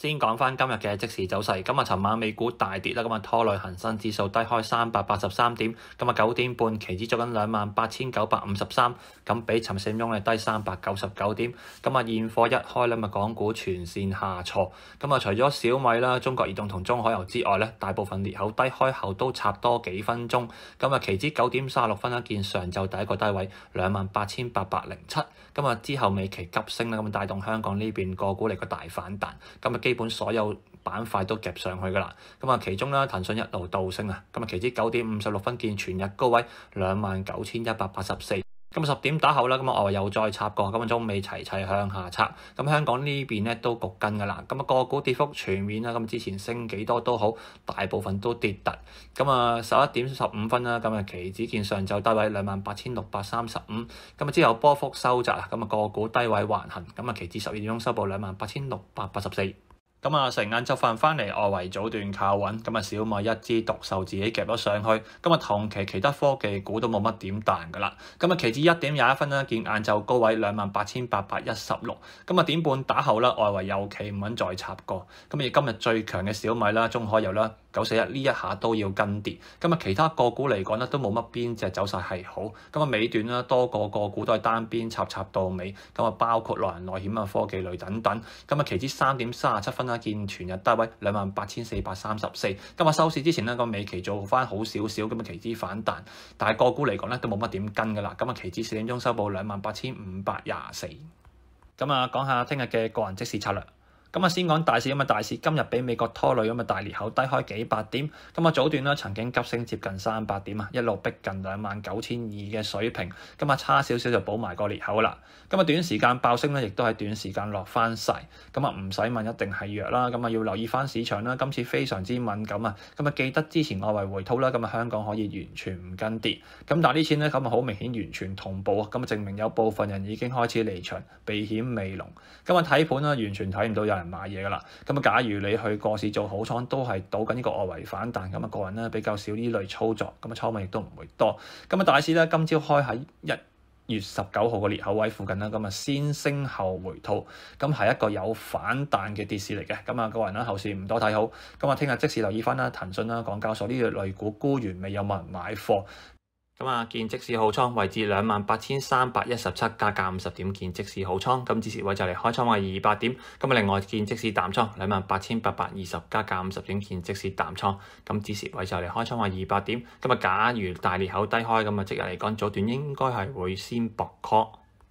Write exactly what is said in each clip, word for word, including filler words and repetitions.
先講翻今日嘅即時走勢，咁啊，尋晚美股大跌啦，咁啊拖累恒生指數低開三百八十三點，咁啊九點半期指做緊兩萬八千九百五十三，咁比尋四點鐘咧低三百九十九點，咁啊現貨一開咧，咪港股全線下挫，咁啊除咗小米啦、中國移動同中海油之外咧，大部分裂口低開後都插多幾分鐘，咁啊期指九點三十六分一見上晝第一個低位兩萬八千八百零七，咁啊之後尾期急升啦，咁帶動香港呢邊個股嚟個大反彈，咁啊基本所有板塊都夾上去㗎啦，咁啊其中咧騰訊一路倒升啊，咁啊期指九點五十六分見全日高位兩萬九千一百八十四，咁十點打後啦，咁啊外圍又再插過，咁啊中尾齊齊向下插，咁香港呢邊咧都焗緊㗎啦，咁啊個股跌幅全面啦，咁之前升幾多都好，大部分都跌突，咁啊十一點十五分啦，咁啊期指見上晝低位兩萬八千六百三十五，咁啊之後波幅收窄啊，咁啊個股低位橫行，咁啊期指十二點鐘收報兩萬八千六百八十四。咁啊，成晏晝飯翻嚟，外圍早段靠穩，咁啊小米一枝獨秀自己夾咗上去，咁啊同期其他科技股都冇乜點彈㗎啦。咁啊期指一點廿一分啦，見晏晝高位兩萬八千八百一十六，咁啊點半打後啦，外圍又企唔穩再插過，咁而今日最強嘅小米啦、中海油啦、九四一呢一下都要跟跌，咁啊其他個股嚟講咧都冇乜邊隻走勢係好，咁啊尾段啦多個個股都係單邊插插到尾，咁啊包括內銀內險啊、科技類等等，咁啊期指三點三十七分啦，見全日低位兩萬八千四百三十四，今日收市之前呢個尾期做翻好少少，咁啊期指反彈，但係個股嚟講咧都冇乜點跟㗎啦，咁啊期指四點鐘收報兩萬八千五百廿四，咁啊講下聽日嘅個人即時策略。咁啊，先講大市，咁啊大市今日俾美國拖累，咁啊大裂口低開幾百點，咁啊早段咧曾經急升接近三百點啊，一路逼近兩萬九千二嘅水平，咁啊差少少就補埋個裂口啦。咁啊短時間爆升咧，亦都係短時間落翻曬，咁啊唔使問一定係弱啦，咁啊要留意翻市場啦，今次非常之敏感啊，咁啊記得之前外圍回吐啦，咁啊香港可以完全唔跟跌，咁但係呢次咧咁啊好明顯完全同步啊，咁啊證明有部分人已經開始離場避險未濃，咁啊睇盤啦完全睇唔到有人買嘢㗎啦，咁啊假如你去個市做好倉，都係賭緊呢個外圍反彈，咁啊個人咧比較少呢類操作，咁啊倉位亦都唔會多，咁啊大市咧今朝開喺一月十九號嘅裂口位附近啦，咁啊先升後回吐，咁係一個有反彈嘅跌市嚟嘅，咁啊個人咧後市唔多睇好，咁啊聽日即時留意翻啦，騰訊啦、港交所呢類類股沽完未有冇人買貨。咁啊，見即市好倉位置兩萬八千三百一十七加價五十點，見即市好倉，咁止蝕位就嚟開倉位二百點。咁啊，另外見即市淡倉兩萬八千八百二十加價五十點，見即市淡倉，咁止蝕位就嚟開倉位二百點。咁啊，假如大裂口低開，咁啊即日嚟講，早段應該係會先博 call。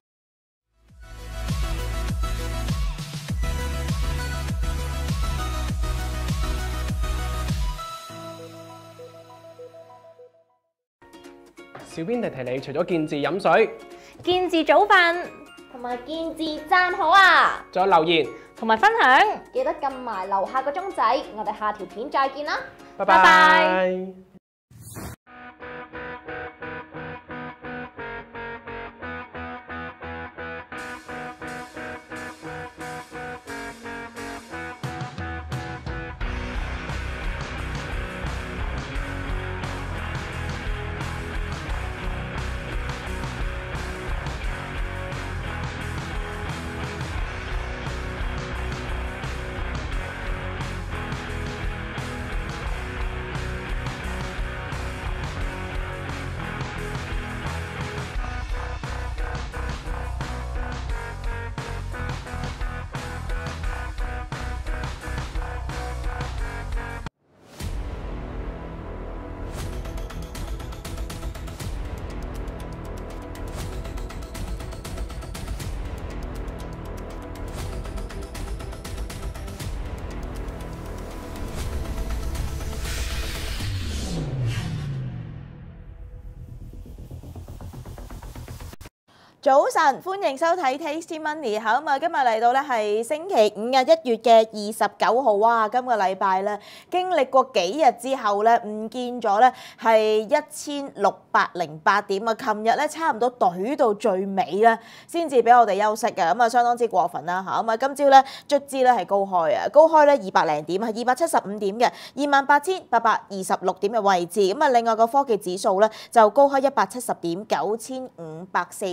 小編提提你，除咗見字飲水、 見字早瞓同埋見字讚好啊！ 仲有留言同埋分享， 記得撳埋樓下個鐘仔，我哋下條片再見啦！ 拜拜拜。 拜。 早晨，歡迎收睇 Tasty Money。好啊，今日嚟到咧係星期五啊，一月嘅二十九號。哇，今個禮拜咧經歷過幾日之後咧，唔見咗咧係一千六百零八點啊！琴日咧差唔多懟到最尾咧，先至俾我哋休息嘅，咁啊相當之過分啦嚇。咁啊今朝咧卒之咧係高開啊，高開咧二百零點，係二百七十五點嘅，二萬八千八百二十六點嘅位置。咁啊另外個科技指數咧就高開一百七十點，九千五百四十三。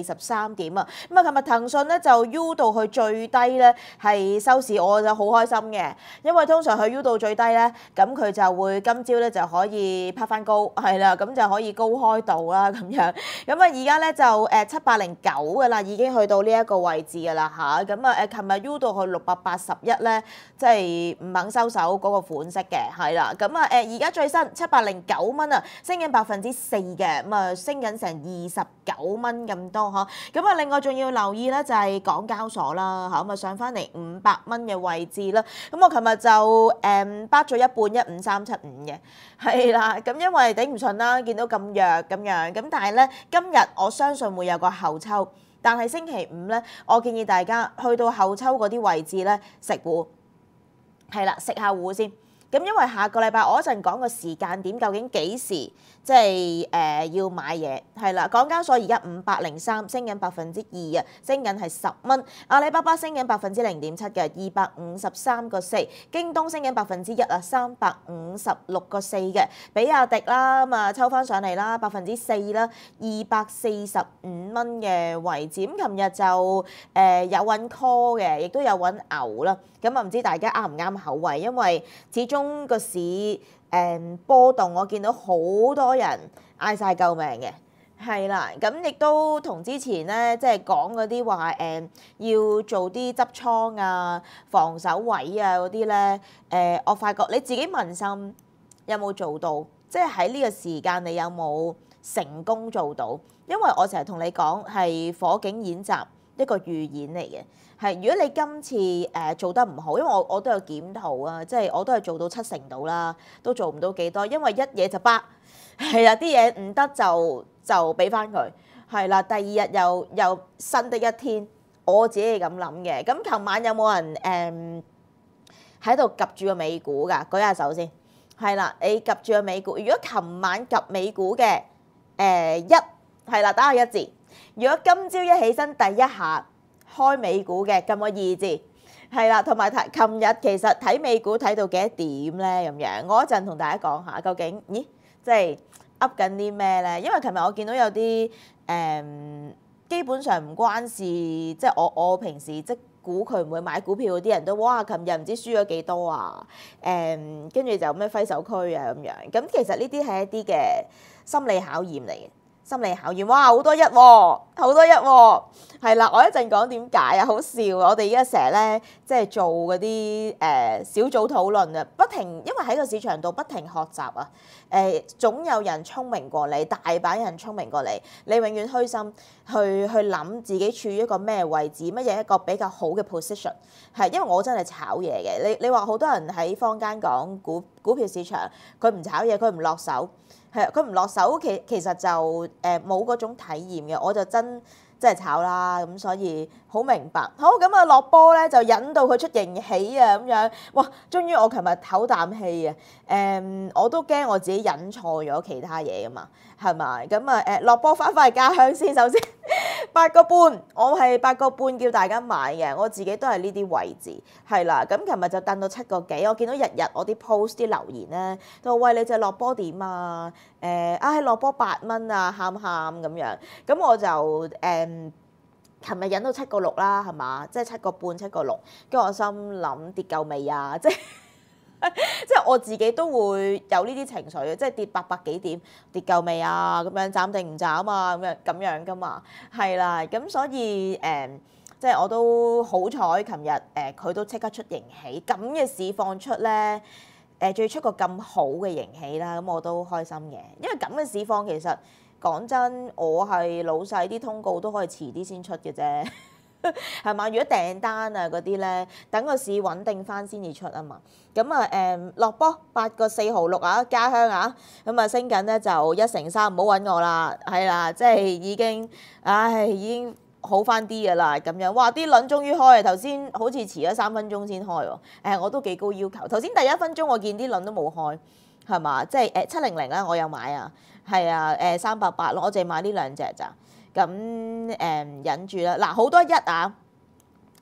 三點啊。咁啊，琴日騰訊咧就 U 到去最低咧係收市，我就好開心嘅，因為通常佢 U 到最低咧，咁佢就會今朝咧就可以拍翻高，係啦，咁就可以高開到啦咁樣。咁啊，而家咧就誒七百零九嘅啦，已經去到呢一個位置嘅啦嚇。咁啊誒，琴日 U 到去六百八十一咧，即係唔肯收手嗰個款式嘅，係啦。咁啊誒，而家最新七百零九蚊啊，升緊百分之四嘅，咁啊升緊成二十九蚊咁多呵。咁啊，另外仲要留意咧就係港交所啦嚇，咁啊上翻嚟五百蚊嘅位置啦。咁我琴日就誒bắt咗一半一五三七五嘅，係啦。咁因為頂唔順啦，見到咁弱咁樣，咁但係咧今日我相信會有個後抽，但係星期五咧，我建議大家去到後抽嗰啲位置咧食糊，係啦，食下糊先。咁因為下個禮拜我一陣講個時間點，究竟幾時即係誒、呃、要買嘢係啦。港交所而家五百零三，升緊百分之二啊，升緊係十蚊。阿里巴巴升緊百分之零點七嘅，二百五十三個四。京東升緊百分之一啊，三百五十六個四嘅。比亞迪啦咁啊抽翻上嚟啦，百分之四啦，二百四十五蚊嘅位置。咁琴日就誒、呃、有揾 call 嘅，亦都有揾牛啦。咁啊唔知大家啱唔啱口味，因為始終個市誒、嗯、波動，我見到好多人嗌晒救命嘅，係啦。咁亦都同之前咧，即係講嗰啲話誒要做啲執倉啊、防守位啊嗰啲咧，誒我發覺你自己問心有冇做到？即係喺呢個時間你有冇成功做到？因為我成日同你講係火警演習一個預演嚟嘅。係，如果你今次誒、呃、做得唔好，因為我我都有檢討啊，即係我都係做到七成到啦，都做唔到幾多，因為一嘢就巴，係啊，啲嘢唔得就就俾翻佢，係啦，第二日又又新的一天，我自己係咁諗嘅。咁琴晚有冇人誒喺度及住個美股㗎？舉下手先，係啦，你及住個美股。如果琴晚及美股嘅誒、呃、一係啦，打個一字。如果今朝一起身第一下開美股嘅，撳個二字，係啦，同埋睇琴日其實睇美股睇到幾多點咧咁樣，我一陣同大家講下究竟，咦，即係噏緊啲咩咧？因為琴日我見到有啲誒、嗯、基本上唔關事，即係我我平時即估佢唔會買股票嗰啲人都哇，琴日唔知輸咗幾多啊？誒，跟住就咩揮手區啊咁樣，咁其實呢啲係一啲嘅心理考驗嚟嘅。心理考驗，哇好多一喎、哦，好多一喎、哦，係啦，我一陣講點解啊，好笑啊！我哋而家成日咧，即係做嗰啲誒小組討論啊，不停，因為喺個市場度不停學習啊，誒、呃、總有人聰明過你，大把人聰明過你，你永遠虛心去去諗自己處於一個咩位置，乜嘢一個比較好嘅 position， 係因為我真係炒嘢嘅，你你話好多人喺坊間講股股票市場，佢唔炒嘢，佢唔落手。係，佢唔落手，其其實就誒冇嗰種體驗嘅，我就真即係炒啦，咁所以好明白。好，咁啊落波咧就引到佢出盈喜啊咁樣，哇！終於我琴日唞啖氣啊，誒、嗯、我都驚我自己引錯咗其他嘢噶嘛，係咪？咁啊誒落波翻返去家鄉先，首先八個半，我係八個半叫大家買嘅，我自己都係呢啲位置，係啦。咁琴日就掟到七個幾，我見到日日我啲 post 啲留言咧，都話喂你隻落波點啊？誒啊落波八蚊啊，喊喊咁樣，咁我就誒。嗯琴日引到七個六啦，係嘛？即係七個半、七個六，跟住我心諗跌夠未啊？即係即係我自己都會有呢啲情緒嘅，即係跌八百幾點，跌夠未啊？咁樣斬定唔斬啊？咁樣咁樣噶嘛，係啦。咁所以誒、呃，即係我都好彩，琴日誒佢都即刻出盈喜，咁嘅市況出咧，誒仲要出個咁好嘅盈喜啦，咁我都開心嘅，因為咁嘅市況其實。講真，我係老細，啲通告都可以遲啲先出嘅啫，係嘛？如果訂單啊嗰啲咧，等個市穩定翻先至出啊嘛。咁啊誒落波八個四毫六啊，家鄉啊，咁啊升緊咧就一成三，唔好揾我啦，係啦，即係已經，唉已經好翻啲噶啦咁樣。哇！啲輪終於開，頭先好似遲咗三分鐘先開喎。誒我都幾高要求，頭先第一分鐘我見啲輪都冇開，係嘛？即係誒七零零啦，我有買啊。係啊，誒三百八咯，我淨係買呢兩隻咋，咁誒忍住啦。嗱好多一啊，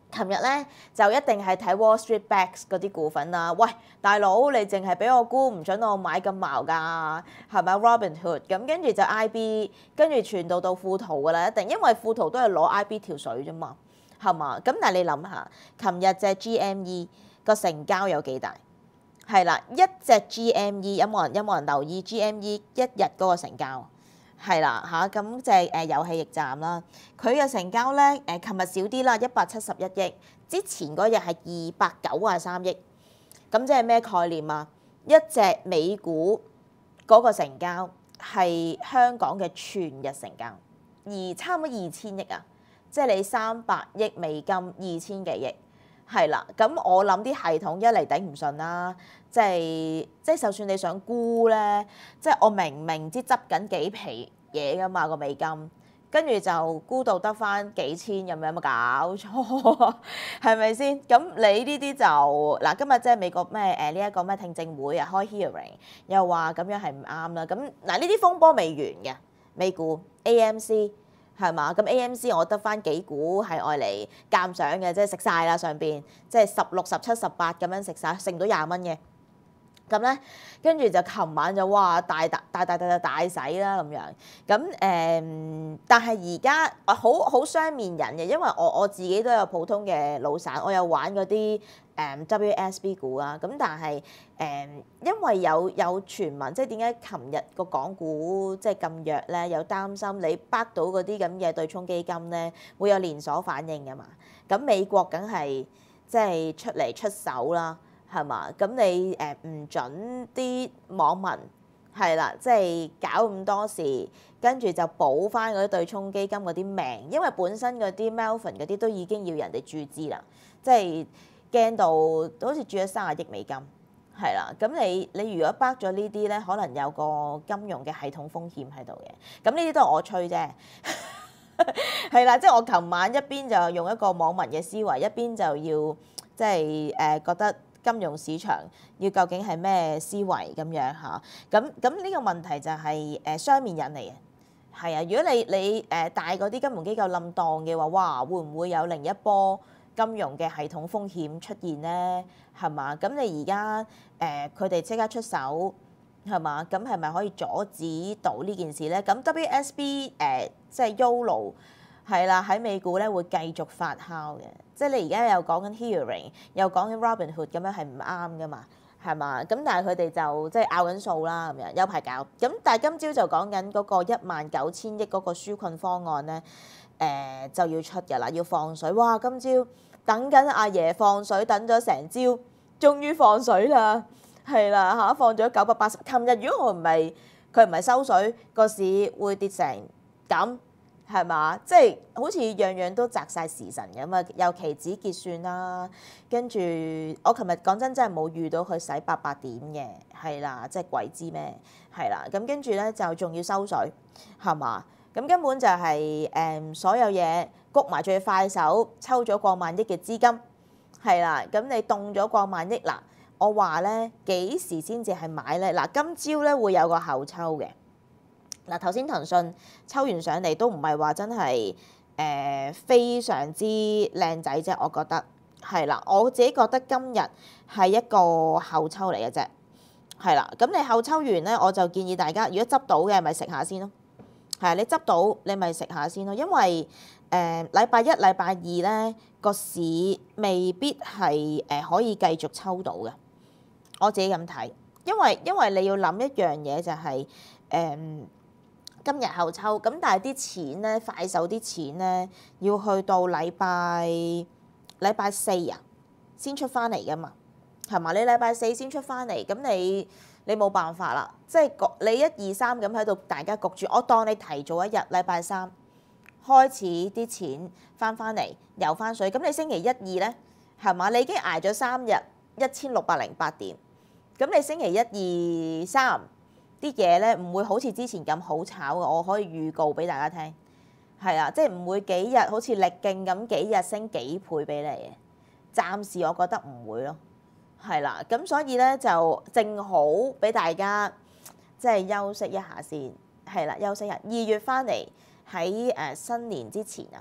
琴日咧就一定係睇 Wall Street Bets 嗰啲股份啦。喂，大佬你淨係俾我估，唔準我買咁茅㗎，係咪 Robinhood 咁跟住就 I B， 跟住傳到到富途㗎啦，一定，因為富途都係攞 I B 條水啫嘛，係嘛？咁但係你諗下，琴日隻 G M E 個成交有幾大？係啦，一隻 G M E 有冇人有冇人留意 G M E 一日嗰個成交？係啦嚇，咁就係誒遊戲驛站啦。佢嘅成交咧誒，琴日少啲啦，一百七十一億。之前嗰日係二百九十三億。咁即係咩概念啊？一隻美股嗰個成交係香港嘅全日成交，而差唔多二千億啊！即係你三百億美金，二千幾億。係啦，咁我諗啲系統一嚟頂唔順啦，即係即係就算你想沽咧，即係我明明知執緊幾皮嘢噶嘛個美金，跟住就沽到得翻幾千咁樣，有冇搞錯？係咪先？咁你呢啲就嗱，今日即係美國咩誒呢一個咩聽證會啊開 hearing，又話咁樣係唔啱啦。咁嗱呢啲風波未完嘅，美股 A M C。係嘛？咁 A M C 我得翻幾股係愛嚟鑑賞嘅，即係食晒啦上邊，即係十六、十七、十八咁樣食晒，食唔到廿蚊嘅。咁咧，跟住就琴晚就哇大大大大大大大洗啦咁樣。咁誒、嗯，但係而家好好雙面人嘅，因為我我自己都有普通嘅老散，我有玩嗰啲誒 W S B 股啊。咁但係誒、嗯，因為有有傳聞，即係點解琴日個港股即係咁弱咧？有擔心你bắt到嗰啲咁嘅對沖基金咧，會有連鎖反應㗎嘛？咁美國梗係即係出嚟出手啦。係嘛？咁你誒唔準啲網民係啦，即係搞咁多事，跟住就補翻嗰啲對沖基金嗰啲命，因為本身嗰啲 Melvin 嗰啲都已經要人哋注資啦，即係驚到好似注咗三十億美金，係啦。咁你你如果包咗呢啲咧，可能有個金融嘅系統風險喺度嘅。咁呢啲都係我吹啫，係啦，即係我琴晚一邊就用一個網民嘅思維，一邊就要即係誒、呃、覺得。金融市場要究竟係咩思維咁樣嚇？咁咁呢個問題就係誒雙面人嚟嘅，係啊！如果你你誒大嗰啲金融機構冧檔嘅話，哇，會唔會有另一波金融嘅系統風險出現咧？係嘛？咁你而家誒佢哋即刻出手係嘛？咁係咪可以阻止到呢件事咧？咁 W S B 誒、呃、即係 YOLO 係啦，喺美股咧會繼續發酵嘅。即係你而家又講緊 hearing，又講緊 Robinhood 咁樣係唔啱噶嘛，係嘛？咁但係佢哋就即係拗緊數啦，咁樣有排搞。咁但係今朝就講緊嗰個一萬九千億嗰個紓困方案咧，誒、呃、就要出㗎啦，要放水。哇！今朝等緊阿爺放水，等咗成朝，終於放水啦，係啦嚇，放咗九百八十。琴日如果我唔係佢唔係收水，個市會跌成咁。係嘛？即係好似樣樣都擲晒時辰咁啊！有期指結算啦，跟住我琴日講真真係冇遇到佢洗八百點嘅，係啦，即係鬼知咩？係啦，咁跟住咧就仲要收水，係嘛？咁根本就係、是、誒、嗯、所有嘢谷埋，最快手抽咗過萬億嘅資金，係啦，咁你凍咗過萬億嗱，我話咧幾時先至係買咧？嗱，今朝咧會有個後抽嘅。嗱，頭先騰訊抽完上嚟都唔係話真係誒、呃、非常之靚仔啫，我覺得係啦。我自己覺得今日係一個後抽嚟嘅啫，係啦。咁你後抽完咧，我就建議大家如果執到嘅咪食下先咯。係啊，你執到你咪食下先咯，因為誒禮拜一、禮拜二咧個市未必係誒、呃、可以繼續抽到嘅。我自己咁睇，因為因為你要諗一樣嘢就係、是、誒。呃今日後抽，咁但係啲錢咧，快手啲錢咧，要去到禮拜禮拜四啊，先出翻嚟噶嘛，係嘛？你禮拜四先出翻嚟，咁你你冇辦法啦，即係焗你一二三咁喺度，大家焗住。我當你提早一日，禮拜三開始啲錢翻翻嚟，游翻水。咁你星期一二咧，係嘛？你已經捱咗三日一千六百零八點，咁你星期一二三。啲嘢咧唔會好似之前咁好炒嘅，我可以預告俾大家聽，係啊，即係唔會幾日好似力勁咁幾日升幾倍俾你嘅，暫時我覺得唔會咯，係啦，咁所以咧就正好俾大家即係休息一下先，係啦，休息一下。二月翻嚟喺誒新年之前啊，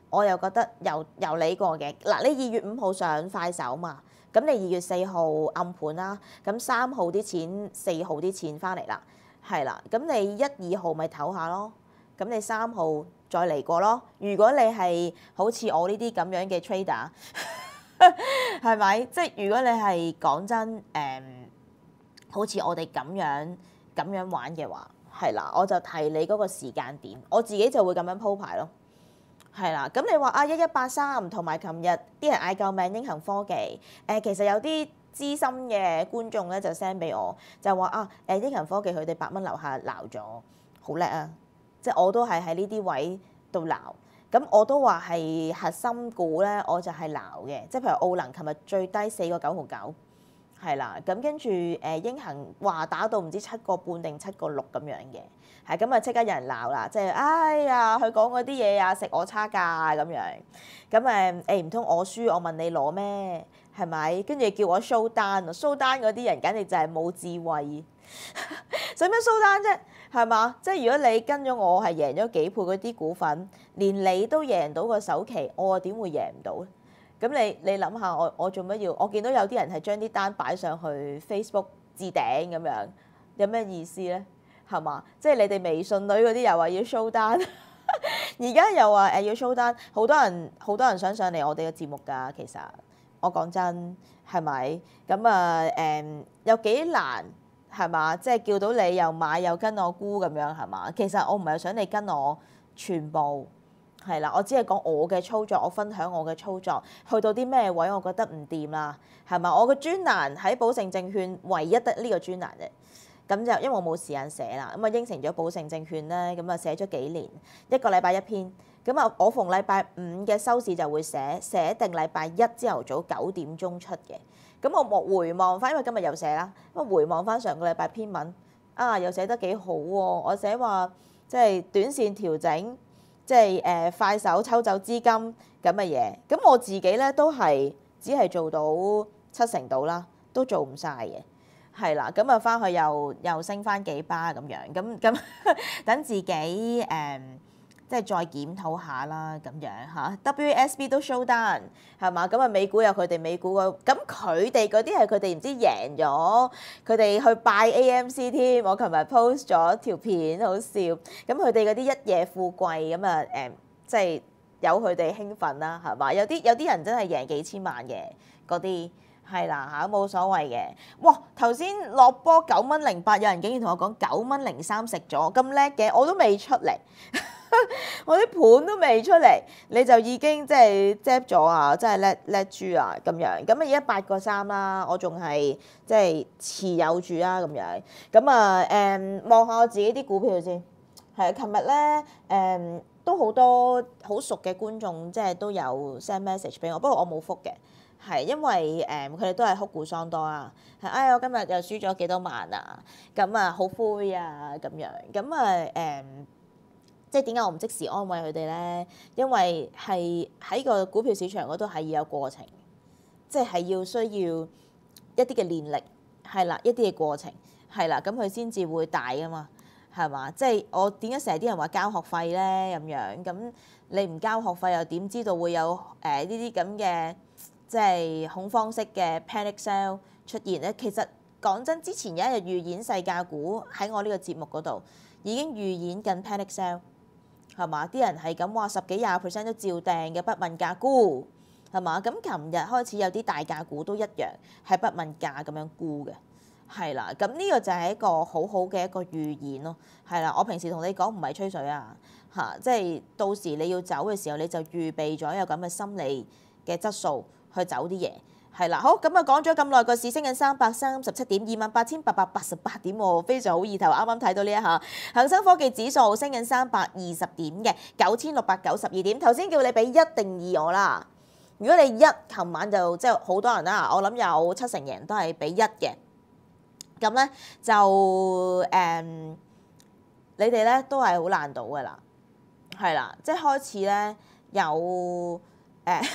我又覺得由由你過嘅嗱，你二月五號上快手嘛，咁你二月四號暗盤啦，咁三號啲錢，四號啲錢翻嚟啦，係啦，咁你一二號咪唞下咯，咁你三號再嚟過咯。如果你係好似我呢啲咁樣嘅 trader， 係咪？即係如果你係講真誒、嗯，好似我哋咁樣咁樣玩嘅話，係啦，我就提你嗰個時間點，我自己就會咁樣鋪排咯。係啦，咁你話啊一一八三同埋琴日啲人嗌救命英恒科技，誒、呃、其實有啲資深嘅觀眾咧就 send 俾我，就話啊誒英恒科技佢哋八蚊樓下鬧咗，好叻啊！即係我都係喺呢啲位度鬧，咁我都話係核心股咧，我就係鬧嘅，即係譬如奧能琴日最低四個九毫九，係啦，咁跟住誒英恒話打到唔知七個半定七個六咁樣嘅。係咁啊！即刻有人鬧啦，即係哎呀，佢講嗰啲嘢啊，食我差價咁樣。咁誒誒唔通我輸，我問你攞咩？係咪？跟住叫我 show 單，show 單嗰啲人簡直就係冇智慧。使乜 show 單啫？係嘛？即係如果你跟咗我係贏咗幾倍嗰啲股份，連你都贏到個首期，我又點會贏唔到咧？咁你你諗下，我我做乜要？我見到有啲人係將啲單擺上去 Facebook 置頂咁樣，有咩意思咧？係嘛？即係你哋微信女嗰啲又話要 show 單，而家又話誒要 show 單，好多人好多人想上嚟我哋嘅節目㗎。其實我講真係咪？咁啊誒有幾難係嘛？即係叫到你又買又跟我沽咁樣係嘛？其實我唔係想你跟我全部係啦，我只係講我嘅操作，我分享我嘅操作，去到啲咩位我覺得唔掂啦，係嘛？我嘅專欄喺寶盛證券唯一得呢個專欄啫。咁就因為我冇時間寫啦，咁啊應承咗寶盛證券咧，咁啊寫咗幾年，一個禮拜一篇，咁啊我逢禮拜五嘅收市就會寫，寫定禮拜一朝頭早九點鐘出嘅。咁我莫回望翻，因為今日又寫啦，咁啊回望翻上個禮拜篇文，啊又寫得幾好喎！我寫話即係短線調整，即係誒快手抽走資金咁嘅嘢，咁我自己咧都係只係做到七成到啦，都做唔晒嘅。係啦，咁啊翻去又又升翻幾巴咁樣，咁咁等自己誒、嗯，即係再檢討下啦咁樣嚇。W S B 都 show 單係嘛，咁啊美股有佢哋美股個，咁佢哋嗰啲係佢哋唔知贏咗，佢哋去拜 A M C 添。我琴日 post 咗條片，好笑。咁佢哋嗰啲一夜富貴咁啊誒，即係有佢哋興奮啦，係嘛？有啲有啲人真係贏幾千萬嘅嗰啲。係啦嚇，冇所謂嘅。哇！頭先落波九蚊零八，有人竟然同我講九蚊零三食咗，咁叻嘅，我都未出嚟，我啲盤都未出嚟，你就已經即係執咗啊！真係叻叻豬啊咁樣。咁啊而家八個三啦，我仲係即係持有住啦咁樣。咁啊誒，望下我自己啲股票先。係啊，琴日咧誒都好多好熟嘅觀眾，即係都有 send message 俾我，不過我冇覆嘅。係因為誒佢哋都係哭估桑多啊，係哎我今日又輸咗幾多萬啊，咁啊好灰啊咁樣，咁啊誒，即係點解我唔即時安慰佢哋咧？因為係喺個股票市場嗰度係要有過程，即係要需要一啲嘅練力，係啦，一啲嘅過程，係啦，咁佢先至會大噶嘛，係嘛？即係我點解成日啲人話交學費咧咁樣？咁你唔交學費又點知道會有誒呢啲咁嘅？即係恐慌式嘅 panic sell 出現咧，其實講真，之前有一日預演細價股喺我呢個節目嗰度已經預演緊 panic sell 係嘛？啲人係咁話十幾廿 percent 都照訂嘅，不問價沽係嘛？咁琴日開始有啲大價股都一樣係不問價咁樣沽嘅，係啦。咁呢個就係一個好好嘅一個預演咯，係啦。我平時同你講唔係吹水啊，嚇，即係到時你要走嘅時候你就預備咗有咁嘅心理嘅質素。去走啲嘢係啦，好咁啊講咗咁耐，個市升緊三百三十七點，二萬八千八百八十八點喎，非常好意頭。啱啱睇到呢一下，恒生科技指數升緊三百二十點嘅九千六百九十二點。頭先叫你俾一定二我啦，如果你一，琴晚就即係好多人啦，我諗有七成人都係俾一嘅。咁咧就誒、嗯，你哋咧都係好難到噶啦，係啦，即係開始咧有誒。呃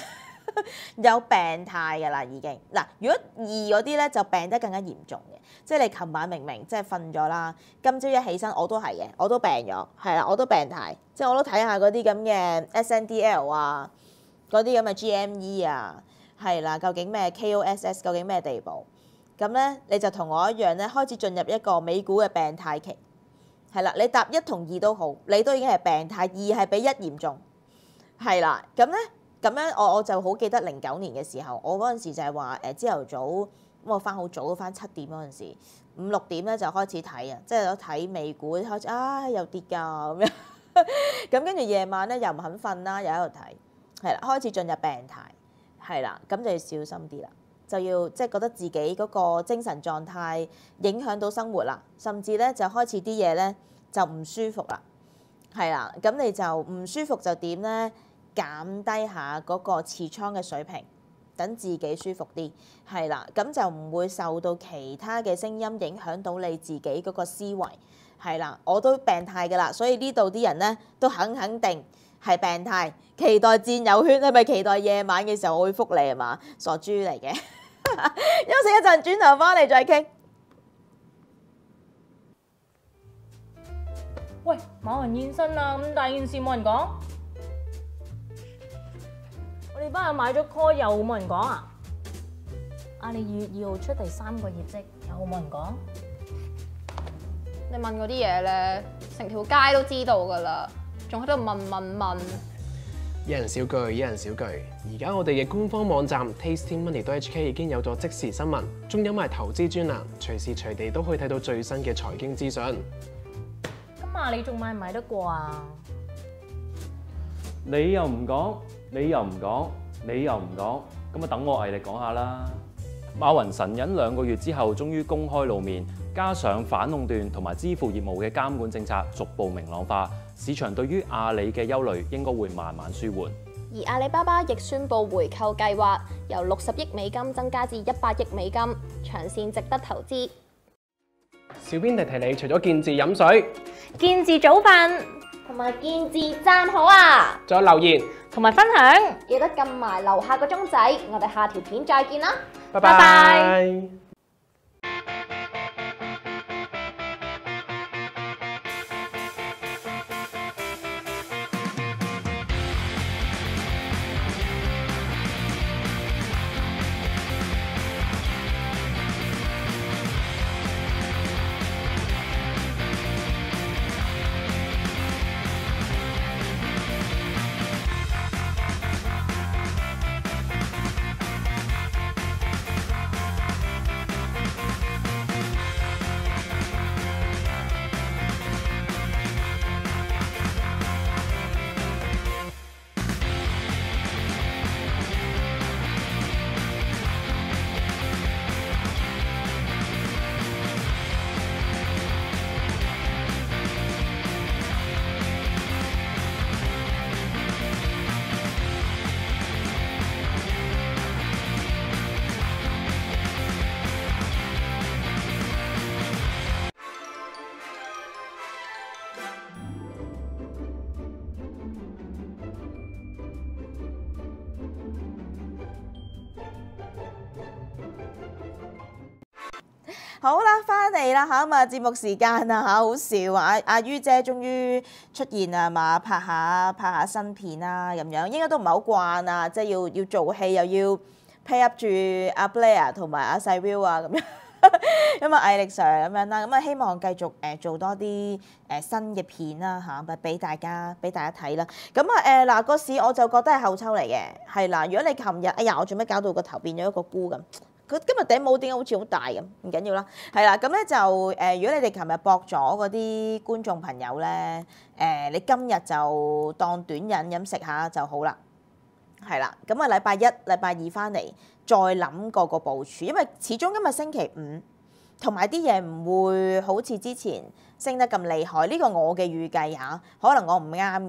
有病態㗎啦，已經嗱。如果二嗰啲咧就病得更加嚴重嘅，即係你琴晚明明即係瞓咗啦，今朝一起身我都係嘅，我都病咗，係啦，我都病態，即係我都睇下嗰啲咁嘅 S N D L 啊，嗰啲咁嘅 G M E 啊，係啦，究竟咩 K O S S 究竟咩地步？咁咧你就同我一樣咧，開始進入一個美股嘅病態期，係啦，你答一同二都好，你都已經係病態，二係比一嚴重，係啦，咁咧。咁樣我我就好記得零九年嘅時候，我嗰陣時就係話誒朝頭早咁我翻好早，翻七點嗰陣時，五六點咧就開始睇啊，即係有睇美股開始啊又跌㗎咁樣，咁跟住夜晚咧又唔肯瞓啦，又喺度睇，係啦，開始進入病態，係啦，咁就要小心啲啦，就要即係覺得自己嗰個精神狀態影響到生活啦，甚至咧就開始啲嘢咧就唔舒服啦，係啦，咁你就唔舒服就點咧？減低下嗰個持倉嘅水平，等自己舒服啲，係啦，咁就唔會受到其他嘅聲音影響到你自己嗰個思維，係啦，我都病態㗎啦，所以呢度啲人咧都肯肯定係病態，期待戰友圈係咪期待夜晚嘅時候我會覆你係嘛？傻豬嚟嘅，休息一陣，轉頭翻嚟再傾。 喂，馬雲現身啦，咁大件事冇人講。我哋班友買咗 call 又冇人講啊！阿里二月二號出第三個業績，有冇人講？ 你問嗰啲嘢咧，成條街都知道㗎啦，仲喺度問問問。 一人小句，一人小句。而家我哋嘅官方網站 Tasty Money 點 H K 已經有咗即時新聞，仲有埋投資專欄，隨時隨地都可以睇到最新嘅財經資訊。 咁阿里仲買唔買得過啊？ 你又唔講，你又唔講，你又唔講，咁啊等我毅力講下啦。馬雲神隱兩個月之後，終於公開露面，加上反壟斷同埋支付業務嘅監管政策逐步明朗化，市場對於阿里嘅憂慮應該會慢慢舒緩。 而阿里巴巴亦宣布回購計劃，由六十億美金增加至一百億美金，長線值得投資。 小編提提你，除咗見字飲水， 見字早瞓同埋見字讚好啊！ 仲有留言， 同埋分享。 記得撳埋樓下個鐘仔，我哋下條片再見啦！ 拜拜拜拜。 好啦，翻嚟啦嚇，咁啊節目時間啊嚇，好笑啊！阿於姐終於出現啊嘛，拍下拍下新片啦咁樣，應該都唔係好慣啊，即係要要做戲又要 pay up 住阿 Blair 同埋阿細 Will 啊咁樣，咁啊毅力 Sir 咁樣啦，咁啊希望繼續誒做多啲誒新嘅片啦嚇，咪俾大家俾大家睇啦。咁啊誒嗱個市我就覺得係後抽嚟嘅，係啦。如果你琴日哎呀我做咩搞到個頭變咗一個菇咁？佢今日頂帽點解好似好大咁？唔緊要啦，係啦，咁咧就誒、呃，如果你哋琴日博咗嗰啲觀眾朋友咧，誒、呃，你今日就當短飲飲食下就好啦，係啦，咁啊禮拜一、禮拜二翻嚟再諗個個部署，因為始終今日星期五，同埋啲嘢唔會好似之前升得咁厲害，呢、這個我嘅預計嚇，可能我唔啱嘅。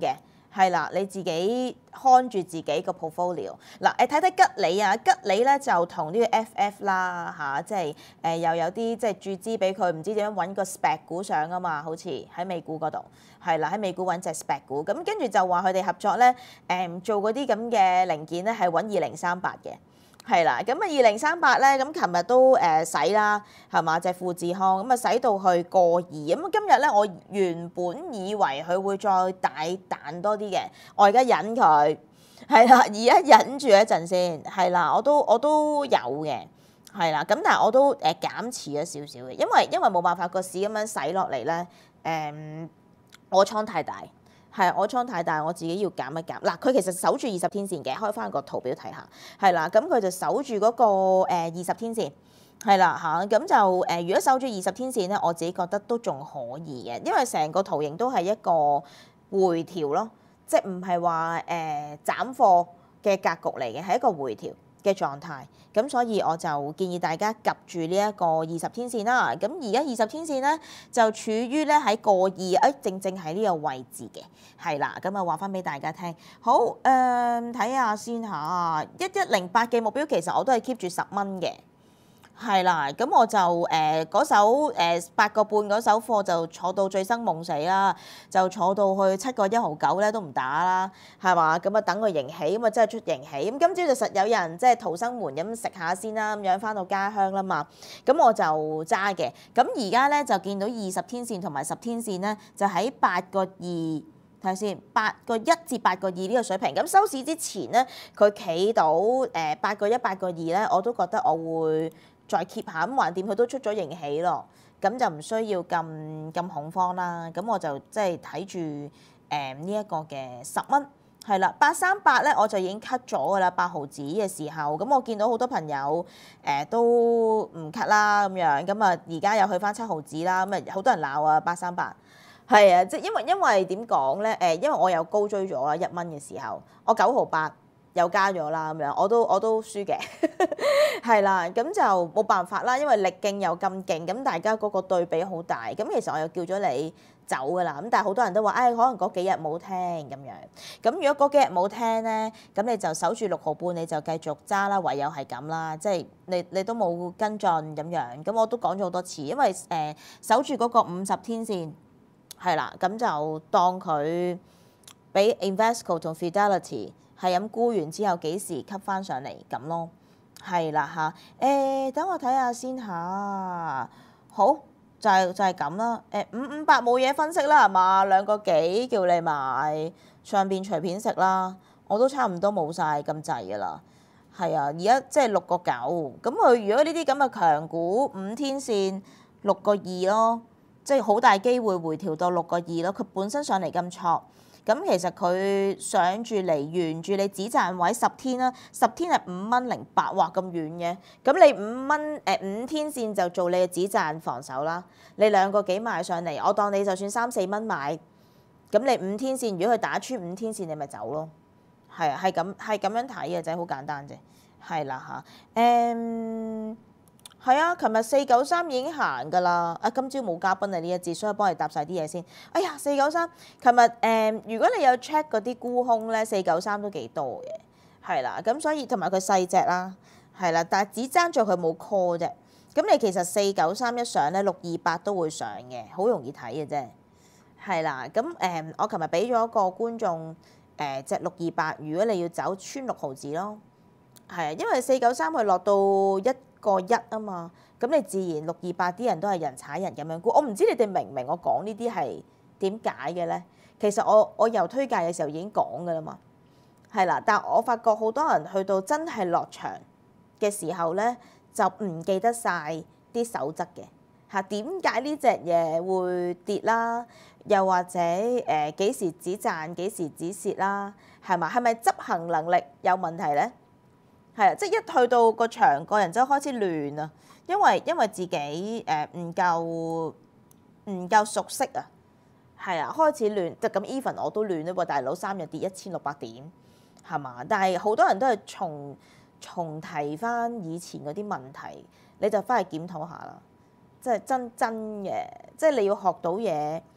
係啦，你自己看住自己個 portfolio。嗱誒睇睇吉利啊，吉利咧就同呢個 F F 啦嚇，即係誒又有啲即係注資俾佢，唔知點樣揾個 spec 股上啊嘛，好似喺美股嗰度係啦，喺美股揾隻 spec 股，咁跟住就話佢哋合作咧誒做嗰啲咁嘅零件咧係揾二零三八嘅。係啦，咁啊二零三八咧，咁琴日都誒洗啦，係嘛隻富士康咁啊洗到去過二，咁今日咧我原本以為佢會再大彈多啲嘅，我而家忍佢，係啦，而家忍住一陣先，係啦，我都我都有嘅，係啦，咁但係我都誒減持咗少少嘅，因為因為冇辦法個市咁樣洗落嚟咧，誒、嗯、我倉太大。係我倉太大，我自己要減一減。嗱，佢其實守住二十天線嘅，開翻個圖表睇下。係啦，咁佢就守住嗰個誒二十天線。係啦嚇，咁就誒，如果守住二十天線咧，我自己覺得都仲可以嘅，因為成個圖形都係一個回調咯，即係唔係話誒斬貨嘅格局嚟嘅，係一個回調嘅狀態。咁所以我就建議大家及住呢一個二十天線啦。咁而家二十天線咧就處於咧喺個二，誒正正喺呢個位置嘅，係啦。咁啊話翻俾大家聽。好誒，睇下先嚇，一一零八嘅目標其實我都係 keep 住十蚊嘅。係啦，咁我就誒嗰手誒八個半嗰手貨就坐到醉生夢死啦，就坐到去七個一毫九咧都唔打啦，係嘛？咁啊等佢盈起，咁啊真係出盈起，咁今朝就實有人即係逃生門咁食下先啦，咁樣翻到家鄉啦嘛，咁我就揸嘅。咁而家咧就見到二十天線同埋十天線咧，就喺八個二。睇下先，八個一至八個二呢個水平，咁收市之前咧，佢企到誒八個一、八個二咧，我都覺得我會再 keep 下，咁橫掂佢都出咗盈喜咯，咁就唔需要咁咁恐慌啦。咁我就即係睇住誒呢一個嘅十蚊，係啦，八三八咧我就已經 cut 咗㗎啦，八毫子嘅時候，咁我見到好多朋友誒、呃、都唔 cut 啦咁樣，咁啊而家又去翻七毫子啦，咁啊好多人鬧啊八三八。係啊，即係因為因為點講咧？誒，因為我又高追咗啦，一蚊嘅時候，我九毫八又加咗啦，咁樣我都我都輸嘅，係啦，咁就冇辦法啦，因為力勁又咁勁，咁大家嗰個對比好大，咁其實我又叫咗你走㗎啦，咁但係好多人都話，誒、哎、可能嗰幾日冇聽咁樣，咁如果嗰幾日冇聽咧，咁你就守住六毫半，你就繼續揸啦，唯有係咁啦，即係你你都冇跟進咁樣，咁我都講咗好多次，因為誒、呃、守住嗰個五十天線。係啦，咁就當佢俾 Invesco 同 Fidelity 係咁沽完之後幾時吸翻上嚟咁咯，係啦嚇。誒，等我睇下先嚇。好，就係就係咁啦。誒，五五八冇嘢分析啦，係嘛？兩個幾叫你買，上邊隨便食啦。我都差唔多冇晒咁滯㗎啦。係啊，而家即係六個九。咁佢如果呢啲咁嘅強股，五天線六個二咯。即係好大機會回調到六個二咯，佢本身上嚟咁挫，咁其實佢上住嚟沿住你止賺位十天啦，十天係五蚊零八，哇咁遠嘅，咁你五蚊誒五天線就做你嘅止賺防守啦，你兩個幾買上嚟，我當你就算三四蚊買，咁你五天線如果佢打穿五天線，你咪走咯，係啊，係咁係咁樣睇嘅啫，好簡單啫，係啦嚇，誒、嗯。係啊，琴日四九三已經行㗎啦。啊，今朝冇嘉賓啊呢一節，所以幫你搭晒啲嘢先。哎呀，四九三，琴日誒，如果你有 check 嗰啲沽空咧，四九三都幾多嘅，係啦。咁所以同埋佢細隻啦，係啦，但係只爭咗佢冇 call 啫。咁你其實四九三一上咧，六二八都會上嘅，好容易睇嘅啫。係啦，咁誒、呃，我琴日俾咗個觀眾誒隻六二八，如果你要走穿六毫子咯，係啊，因為四九三佢落到一個一啊嘛，咁你自然六二八啲人都係人踩人咁樣估，我唔知你哋明唔明我講呢啲係點解嘅咧？其實我我由推介嘅時候已經講㗎啦嘛，係啦，但係我發覺好多人去到真係落場嘅時候咧，就唔記得晒啲守則嘅嚇，點解呢隻嘢會跌啦？又或者誒幾時止賺幾時止蝕啦？係嘛？係咪執行能力有問題咧？係啊，即係一去到個場，個人就開始亂啊，因為因為自己誒唔夠唔夠熟悉啊，係啊，開始亂。就咁 even 我都亂啦喎，大佬三日跌一千六百點，係嘛？但係好多人都係重重提翻以前嗰啲問題，你就翻去檢討下啦。即係真真嘅，即係你要學到嘢，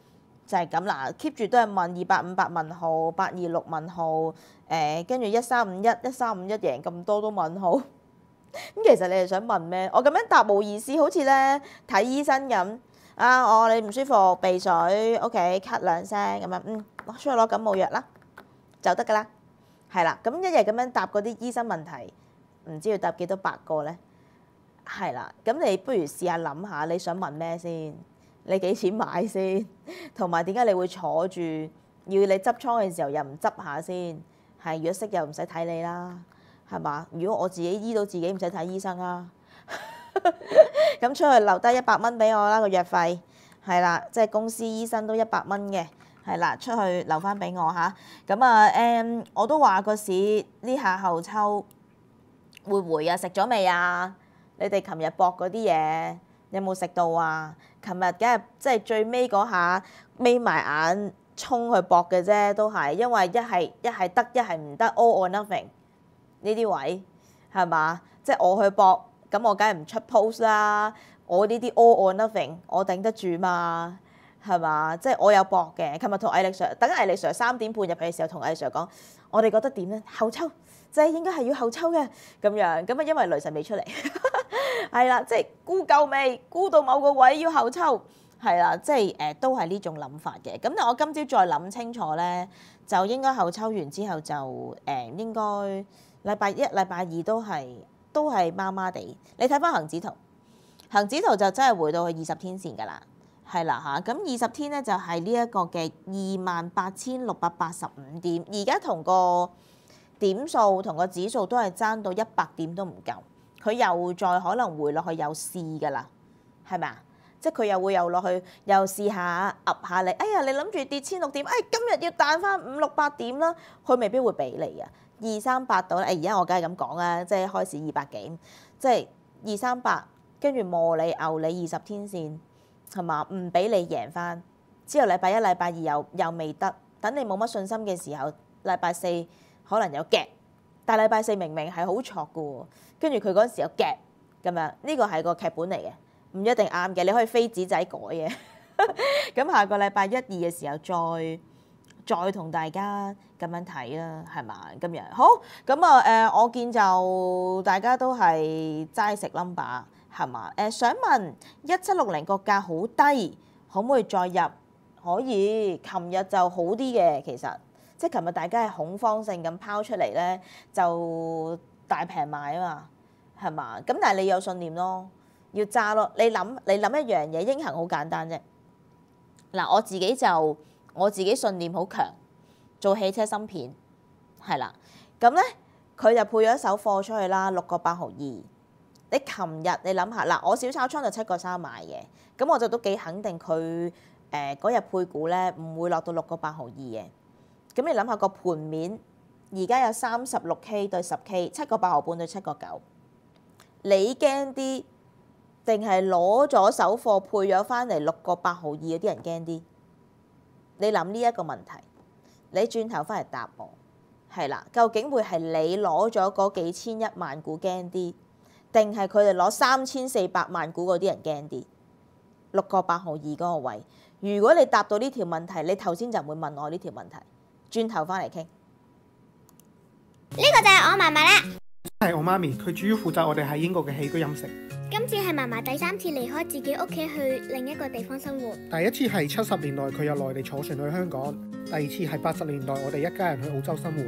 就係咁啦，keep 住都係問二八五八問號，八二六問號，誒跟住一三五一一三五一贏咁多都問號。咁其實你係想問咩？我咁樣答冇意思，好似咧睇醫生咁。啊，我你唔舒服，鼻水 ，OK，咳兩聲咁樣，嗯，攞出去攞感冒藥啦，就得㗎啦。係啦，咁一日咁樣答嗰啲醫生問題，唔知要答幾多百個咧？係啦，咁你不如試下諗下，你想問咩先？你幾錢買先？同埋點解你會坐住要你執倉嘅時候又唔執下先？係，如果識又唔使睇你啦，係嘛？如果我自己醫到自己，唔使睇醫生啊。咁出去留低一百蚊俾我啦，個藥費係啦，即係公司醫生都一百蚊嘅，係啦，出去留翻俾我嚇。咁啊誒，我都話個市呢下後抽會回啊，食咗未啊？你哋琴日搏嗰啲嘢有冇食到啊？琴日梗係即係最尾嗰下眯埋眼衝去搏嘅啫，都係因為一係一係得，一係唔得 ，all or nothing 呢啲位係嘛？即係我去搏。咁我梗係唔出 post 啦，我呢啲 all or nothing，我頂得住嘛，係嘛？即係我有搏嘅。琴日同毅力 Sir，等毅力 Sir 三點半入去嘅時候，同毅力 Sir 講，我哋覺得點咧？後抽，即係應該係要後抽嘅咁樣。咁啊，因為雷神未出嚟，係啦，即係估夠未？估到某個位要後抽，係啦，即係誒、呃、都係呢種諗法嘅。咁但係我今朝再諗清楚咧，就應該後抽完之後就誒、呃、應該禮拜一、禮拜二都係。都係麻麻地，你睇翻恒指圖，恒指圖就真係回到去二十天線㗎啦，係啦嚇。咁二十天咧就係呢一個嘅二萬八千六百八十五點，而家同個點數同個指數都係爭到一百點都唔夠，佢又再可能回落去又試㗎啦，係咪啊？即係佢又會又落去又試下揼下你，哎呀你諗住跌千六點，哎今日要彈翻五六百點啦，佢未必會俾你啊。二三八到咧，而家我梗係咁講啦，即係開始二百幾，即係二三八，跟住磨你牛你二十天線，係嘛？唔俾你贏翻，之後禮拜一、禮拜二又又未得，等你冇乜信心嘅時候，禮拜四可能有夾，但係禮拜四明明係好挫嘅喎，跟住佢嗰陣時有夾咁樣，呢個係個劇本嚟嘅，唔一定啱嘅，你可以飛紙仔改嘅。咁下個禮拜一二嘅時候再。再同大家咁樣睇啦，係嘛？今日好咁啊誒，我見就大家都係齋食 number 係嘛？誒、呃、想問一七六零個價好低，可唔可以再入？可以，琴日就好啲嘅，其實即係琴日大家係恐慌性咁拋出嚟咧，就大平買啊嘛，係嘛？咁但係你有信念咯，要揸咯。你諗你諗一樣嘢，英恆好簡單啫。嗱，我自己就。我自己信念好強，做汽車芯片係啦，咁咧佢就配咗一手貨出去啦，六個八毫二。你琴日你諗下嗱，我小炒倉就七個三買嘅，咁我就都幾肯定佢誒嗰日配股咧唔會落到六個八毫二嘅。咁你諗下個盤面，而家有三十六 K 對十 K， 七個八毫半對七個九，你驚啲定係攞咗手貨配咗翻嚟六個八毫二嗰啲人驚啲？你諗呢一個問題，你轉頭翻嚟答我，係啦，究竟會係你攞咗嗰幾千一萬股驚啲，定係佢哋攞三千四百萬股嗰啲人驚啲？六個八毫二嗰個位，如果你答到呢條問題，你頭先就唔會問我呢條問題。轉頭翻嚟傾， 呢個就係我嫲嫲啦。 係我媽咪，佢主要負責我哋喺英國嘅起居飲食。 今次係嫲嫲第三次離開自己屋企去另一個地方生活。 第一次係七十年代，佢由內地坐船去香港；第二次係八十年代，我哋一家人去澳洲生活。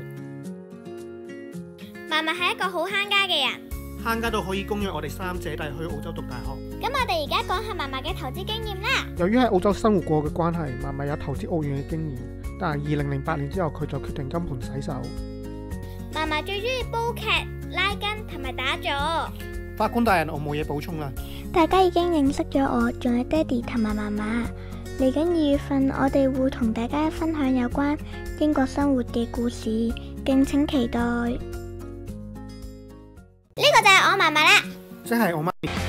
嫲嫲係一個好慳家嘅人， 慳家到可以供養我哋三姐弟去澳洲讀大學。 咁我哋而家講下嫲嫲嘅投資經驗啦。 由於喺澳洲生活過嘅關係，嫲嫲有投資澳元嘅經驗，但係二零零八年之後，佢就決定金盆洗手。 嫲嫲最中意煲劇、拉筋同埋打坐。 法官大人，我冇嘢補充啦。 大家已經認識咗我，仲有爹哋同埋嫲嫲。嚟緊二月份，我哋會同大家分享有關英國生活嘅故事，敬請期待。呢個就係我嫲嫲啦， 即係我媽咪。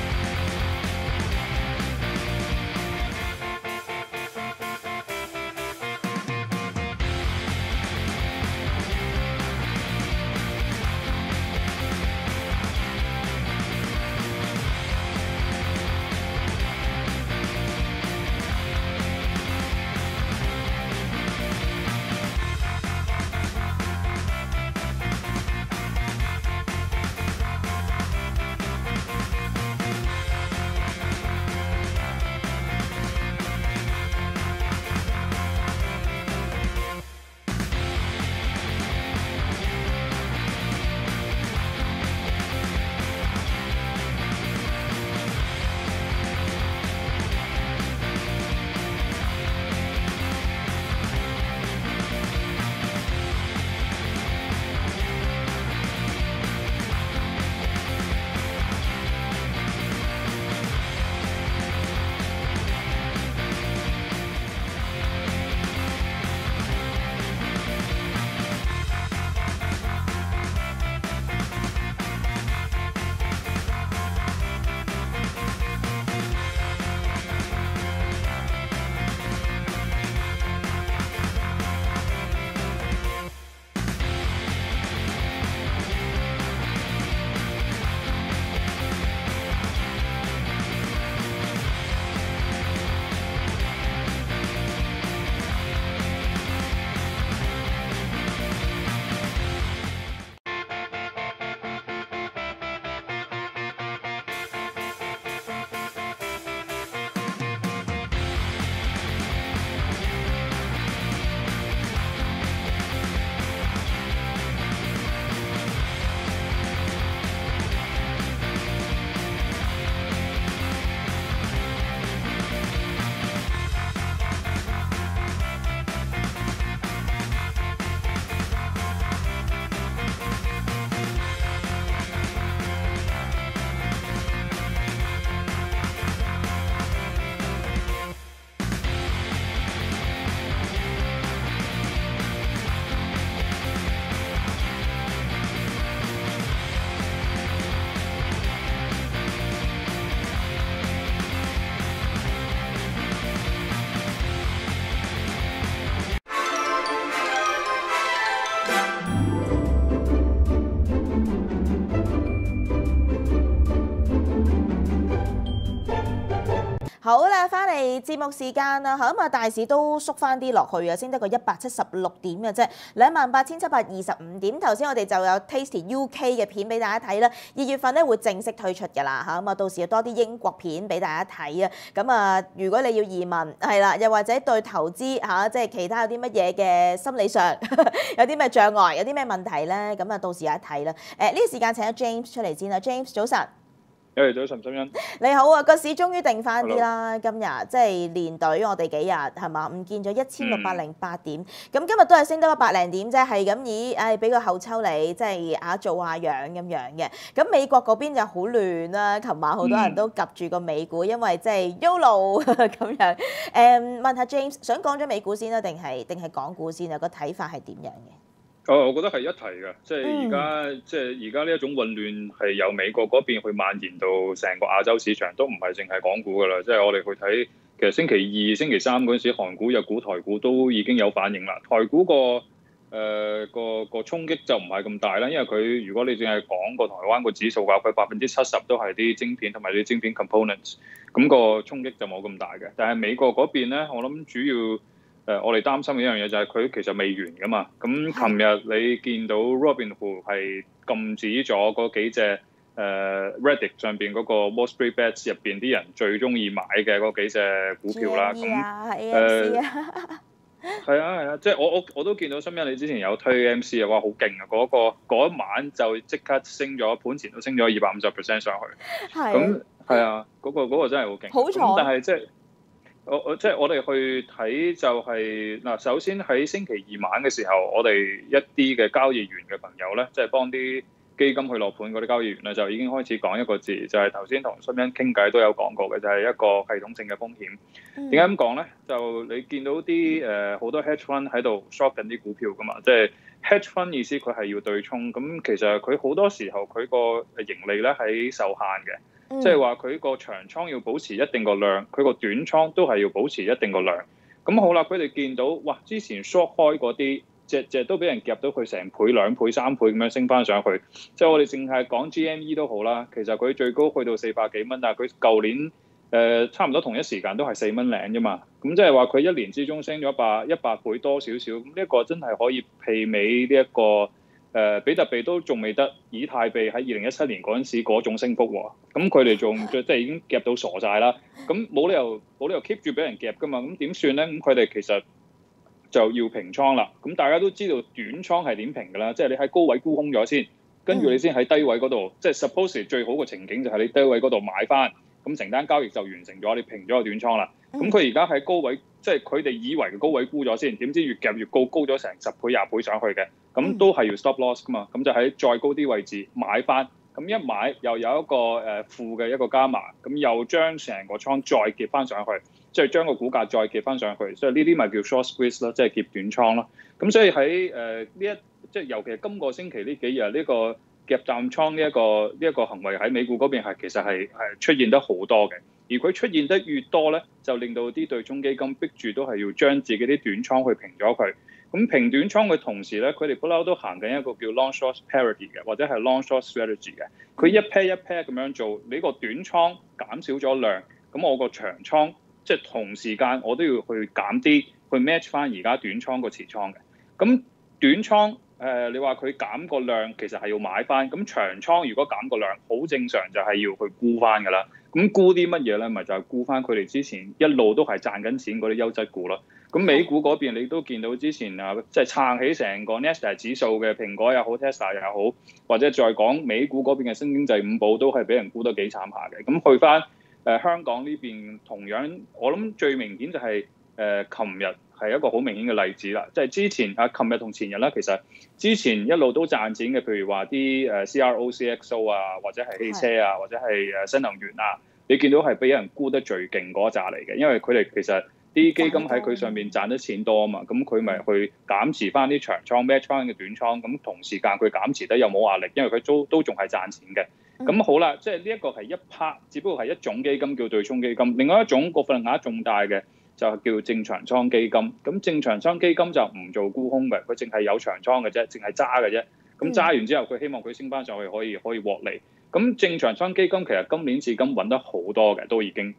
好啦，翻嚟節目時間啦，咁啊大市都縮翻啲落去啊，升得個一百七十六點嘅啫，兩萬八千七百二十五點。頭先我哋就有 Tasty U K 嘅片俾大家睇啦，二月份咧會正式推出㗎啦嚇，咁啊到時有多啲英國片俾大家睇啊。咁啊，如果你要移民係啦，又或者對投資嚇，即係其他有啲乜嘢嘅心理上有啲咩障礙，有啲咩問題咧，咁啊到時有一睇啦。誒呢個時間請咗 James 出嚟先啦 ，James 早晨。 誒早晨，心欣。 你好啊，個市終於定翻啲啦，今日即係連隊我哋幾日係嘛，唔見咗一千六百零八點，咁、嗯、今日都係升得個百零點啫，係咁以誒俾個後抽你，即係啊做下樣咁樣嘅。咁美國嗰邊就好亂啦，琴晚好多人都及住個美股，因為即係 YOLO 咁樣。誒、嗯、問下 James， 想講咗美股先啦，定係定係港股先啊？個睇法係點樣嘅？ 哦，我覺得係一體嘅，即係而家，即係而家呢一種混亂係由美國嗰邊去蔓延到成個亞洲市場，都唔係淨係港股噶啦。即係我哋去睇，其實星期二、星期三嗰陣時，韓股、日股、台股都已經有反應啦。台股個誒、呃、個個衝擊就唔係咁大啦，因為佢如果你淨係講個台灣個指數嘅話，佢百分之七十都係啲晶片同埋啲晶片 components， 咁個衝擊就冇咁大嘅。但係美國嗰邊咧，我諗主要。誒、呃，我哋擔心嘅一樣嘢就係佢其實未完噶嘛。咁琴日你見到 Robinhood 係禁止咗嗰幾隻誒、呃、Reddit 上邊嗰個 Wall Street Bets 入邊啲人最中意買嘅嗰幾隻股票啦。咁誒係啊係啊，即係我我我都見到新聞，你之前有推 A M C 嘅話好勁啊！嗰、嗰個嗰一晚就即刻升咗，盤前都升咗二百五十 percent 上去。係。咁係啊，嗰、嗰個嗰個真係好勁。好彩。但係即係。我我即係我哋去睇就係、是、嗱，首先喺星期二晚嘅時候，我哋一啲嘅交易員嘅朋友咧，即係幫啲基金去落盤嗰啲交易員咧，就已經開始講一個字，就係頭先同新欣傾偈都有講過嘅，就係、是、一個系統性嘅風險。點解咁講咧？就你見到啲誒好多 hedge fund 喺度 short 緊啲股票噶嘛，即係 hedge fund 意思佢係要對沖，咁其實佢好多時候佢個盈利咧係受限嘅。即係話佢個長倉要保持一定個量，佢個短倉都係要保持一定個量。咁好啦，佢哋見到哇，之前 short 開嗰啲隻隻都俾人夾到佢成倍、兩倍、三倍咁樣升翻上去。即係我哋淨係講 G M E 都好啦，其實佢最高去到四百幾蚊，但係佢舊年誒、呃、差唔多同一時間都係四蚊零啫嘛。咁即係話佢一年之中升咗百一百倍多少少，咁呢一個真係可以媲美呢一個。誒、呃、比特幣都仲未得以太幣喺二零一七年嗰陣時嗰種升幅喎，咁佢哋仲即係已經夾到傻晒啦，咁冇理由冇理由 keep 住俾人夾噶嘛，咁點算咧？咁佢哋其實就要平倉啦。咁大家都知道短倉係點平㗎啦，即係你喺高位沽空咗先，跟住你先喺低位嗰度，即係 suppose 最好嘅情景就係你低位嗰度買翻，咁成單交易就完成咗，你平咗個短倉啦。咁佢而家喺高位，即係佢哋以為嘅高位沽咗先，點知越夾越高，高咗成十倍、廿倍上去嘅，咁都係要 stop loss 噶嘛。咁就喺再高啲位置買翻，咁一買又有一個誒負嘅一個加碼，咁又將成個倉再夾翻上去，即係將個股價再夾翻上去，所以呢啲咪叫 short squeeze 咯，即係夾短倉咯。咁所以喺誒呢一即係尤其係今個星期呢幾日呢個夾淡倉呢一個呢一個行為喺美股嗰邊係其實係係出現得好多嘅。而佢出現得越多咧，就令到啲對沖基金逼住都係要將自己啲短倉去平咗佢。咁平短倉嘅同時咧，佢哋不嬲都行緊一個叫 long short parity 嘅，或者係 long short strategy 嘅。佢一 pair 一 pair 咁樣做，你個短倉減少咗量，咁我個長倉即係同時間我都要去減啲，去 match 翻而家短倉個持倉嘅。咁短倉誒、呃，你話佢減個量，其實係要買翻。咁長倉如果減個量，好正常就係要去沽翻㗎啦。咁沽啲乜嘢咧？咪就係沽翻佢哋之前一路都係賺緊錢嗰啲優質股咯。咁美股嗰邊你都見到之前啊，即係撐起成個 Nasdaq 指數嘅蘋果又好 Tesla 又好，或者再講美股嗰邊嘅新經濟五寶都係俾人沽得幾慘下嘅。咁去翻誒、呃、香港呢邊同樣，我諗最明顯就係誒琴日係一個好明顯嘅例子啦。即係之前啊，琴日同前日啦，其實之前一路都賺錢嘅，譬如話啲誒 C R O C X O 啊，或者係汽車啊，或者係誒新能源啊，你見到係俾人沽得最勁嗰一紮嚟嘅，因為佢哋其實啲基金喺佢上面賺得錢多啊嘛，咁佢咪去減持翻啲長倉 match 翻嘅短倉，咁同時間佢減持得又冇壓力，因為佢都都仲係賺錢嘅。咁好啦，即係呢一個係一 part，只不過係一種基金叫對沖基金，另外一種個份額仲大嘅就係叫正長倉基金。咁正長倉基金就唔做沽空嘅，佢淨係有長倉嘅啫，淨係揸嘅啫。咁揸完之後，佢希望佢升翻上去可以可以獲利。咁正長倉基金其實今年至今揾得好多嘅，都已經。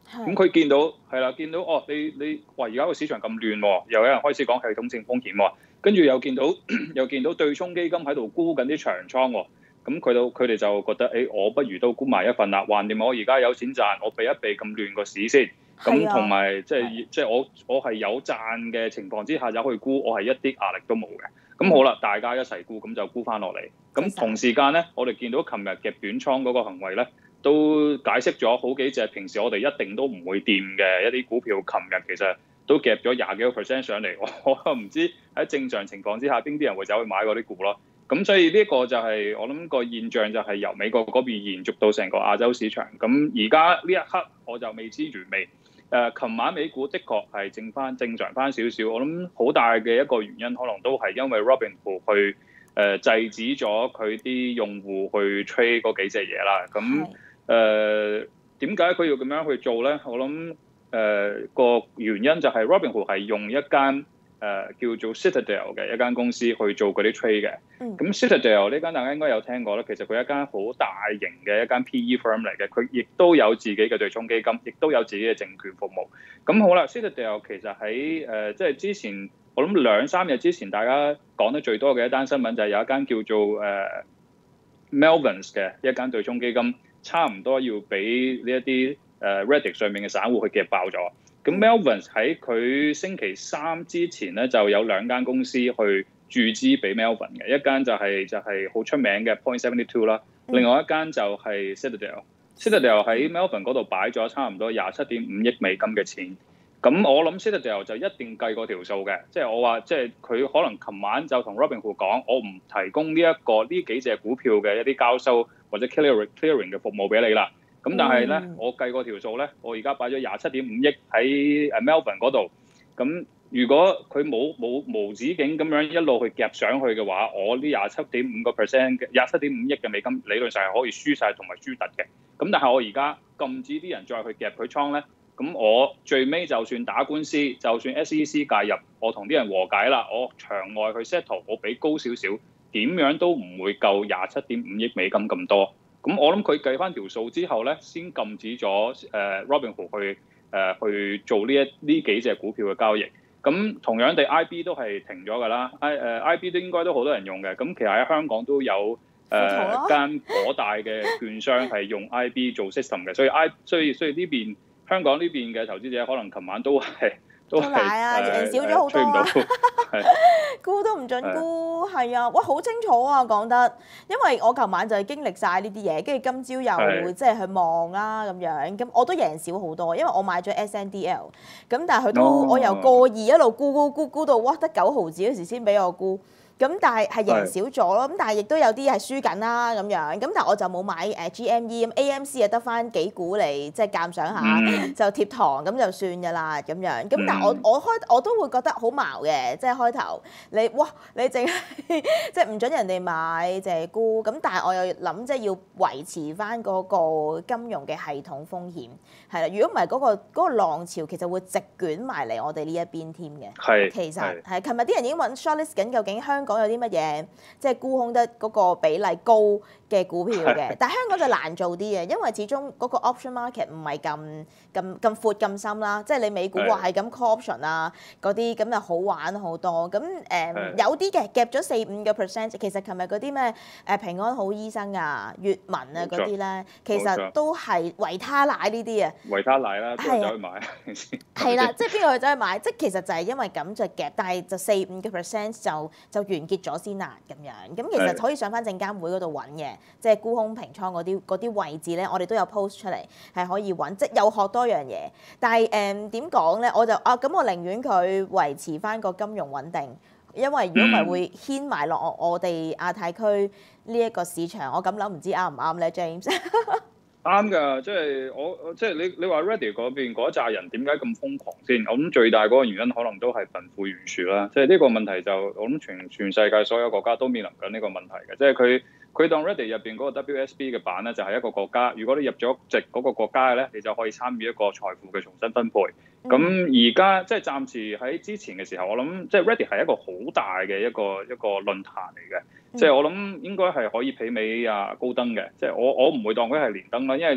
咁佢見到係啦，見到哦，你你話而家個市場咁亂喎，又有人開始講系統性風險喎，跟住又見到又見到對沖基金喺度沽緊啲長倉喎。咁佢都佢哋就覺得，誒、欸，我不如都沽埋一份啦。橫掂我而家有錢賺，我避一避咁亂個市先。咁同埋即係即係我我係有賺嘅情況之下走去沽，我係一啲壓力都冇嘅。咁好啦，大家一齊沽，咁就沽翻落嚟。咁同時間咧，我哋見到琴日嘅短倉嗰個行為咧，都解釋咗好幾隻平時我哋一定都唔會掂嘅一啲股票，琴日其實都夾咗廿幾個 percent 上嚟。我我唔知喺正常情況之下，邊啲人會走去買嗰啲股咯。咁所以呢個就係、是、我諗個現象，就係由美國嗰邊延續到成個亞洲市場。咁而家呢一刻我就未知如未。誒、呃，琴晚美股的確係正翻正常翻少少。我諗好大嘅一個原因，可能都係因為 Robinhood 去誒、呃、制止咗佢啲用戶去 trade 嗰幾隻嘢啦。咁誒點解佢要咁樣去做咧？我諗誒、呃、個原因就係 Robinhood 係用一間誒、呃、叫做 Citadel 嘅一間公司去做嗰啲 trade 嘅，咁、嗯、Citadel 呢間大家應該有聽過啦。其實佢係一間好大型嘅一間 P E firm 嚟嘅，佢亦都有自己嘅對沖基金，亦都有自己嘅證券服務。咁好啦 ，Citadel 其實喺誒即係之前，我諗兩三日之前，大家講得最多嘅一單新聞就係有一間叫做誒、呃、Melvins 嘅一間對沖基金，差唔多要俾呢一啲誒、呃、Reddit 上面嘅散戶去夾爆咗。咁 Melvins 喺佢星期三之前咧，就有兩間公司去注資俾 Melvin 嘅，一間就係、是、就係、是、好出名嘅 Point Seventy Two 啦，另外一間就係 Citadel。Citadel 喺 Melvin 嗰度擺咗差唔多廿七點五億美金嘅錢。咁我諗 Citadel 就一定計過條數嘅，即、就、係、是、我話即係佢可能琴晚就同 Robinhood 講，我唔提供呢、這、一個呢幾隻股票嘅一啲交收或者 clearing clearing 嘅服務俾你啦。咁但係咧，嗯、我計過條數咧，我而家擺咗廿七點五億喺誒 Melvin 嗰度。咁如果佢冇冇無止境咁樣一路去夾上去嘅話，我呢廿七點五個 percent 嘅廿七點五億嘅美金理論上係可以輸晒同埋輸突嘅。咁但係我而家禁止啲人再去夾佢倉咧，咁我最尾就算打官司，就算 S E C 介入，我同啲人和解啦，我場外去 settle，我俾高少少，點樣都唔會夠廿七點五億美金咁多。咁我諗佢計翻條數之後咧，先禁止咗誒 Robinhood 去誒、呃、去做呢一呢幾隻股票嘅交易。咁同樣地 I B 都係停咗㗎啦。I 誒 I B 都應該都好多人用嘅。咁其實喺香港都有誒間頗大嘅券商係用 I B 做 system 嘅，所以 I 所以所以呢邊香港呢邊嘅投資者可能琴晚都係。都係啊，人少咗好多啊，沽都唔準沽，係啊，哇，好清楚啊講得，因為我琴晚就係經歷晒呢啲嘢，跟住今朝又即係去望啦咁樣，咁我都贏少好多，因為我買咗 S N D L，咁但係佢都、哦、我由過二一路沽沽沽沽到哇得九毫子嗰時先俾我沽。咁但係係贏少咗咯，咁但係亦都有啲係輸緊啦咁樣，咁但係我就冇買誒 G M E，咁 A M C 啊得翻幾股嚟即係鑑賞下，嗯、就貼堂咁就算㗎啦咁樣。咁但係我我開我都會覺得好矛嘅，即係開頭你哇你淨係即係唔準人哋買淨係沽，咁但係我又諗即係要維持翻嗰個金融嘅系統風險係啦。如果唔係嗰個嗰個浪潮其實會直捲埋嚟我哋呢一邊添嘅。係其實係琴日啲人已經揾 shortlist 緊，究竟香港有啲乜嘢，即係沽空得嗰個比例高嘅股票嘅，但係香港就難做啲嘅，因為始終嗰個 option market 唔係咁咁咁闊咁深啦，即係你美股話係咁 call option 啊嗰啲，咁就好玩好多。咁誒、呃、有啲嘅夾咗四五個 percent， 其實琴日嗰啲咩誒平安好醫生啊、粵文啊嗰啲咧，其實都係維他奶呢啲啊。維他奶啦，邊個走去買？係啦，即係邊個去走去買？即係其實就係因為咁就夾，但係就四五個 percent 就就完結咗先啦咁樣。咁其實可以上翻證監會嗰度揾嘅。即係沽空平倉嗰啲嗰啲位置咧，我哋都有 post 出嚟，係可以揾，即係又學多樣嘢。但係誒點講咧，我就啊咁，我寧願佢維持翻個金融穩定，因為如果唔係會牽埋落我哋亞太區呢一個市場。我咁諗唔知啱唔啱咧 ，James？啱㗎，即係我即係你你話 Reddit 嗰邊嗰扎人點解咁瘋狂先？我諗最大嗰個原因可能都係貧富懸殊啦。即係呢個問題就我諗全全世界所有國家都面臨緊呢個問題嘅，即係佢。佢當 Reddit 入邊嗰個 W S B 嘅版咧，就係一個國家。如果你入咗籍嗰個國家嘅咧，你就可以參與一個財富嘅重新分配。咁而家即係暫時喺之前嘅時候，我諗即係 Reddit 係一個好大嘅一個一個論壇嚟嘅。即係我諗應該係可以媲美啊高登嘅。即係我我唔會當佢係連登啦，因為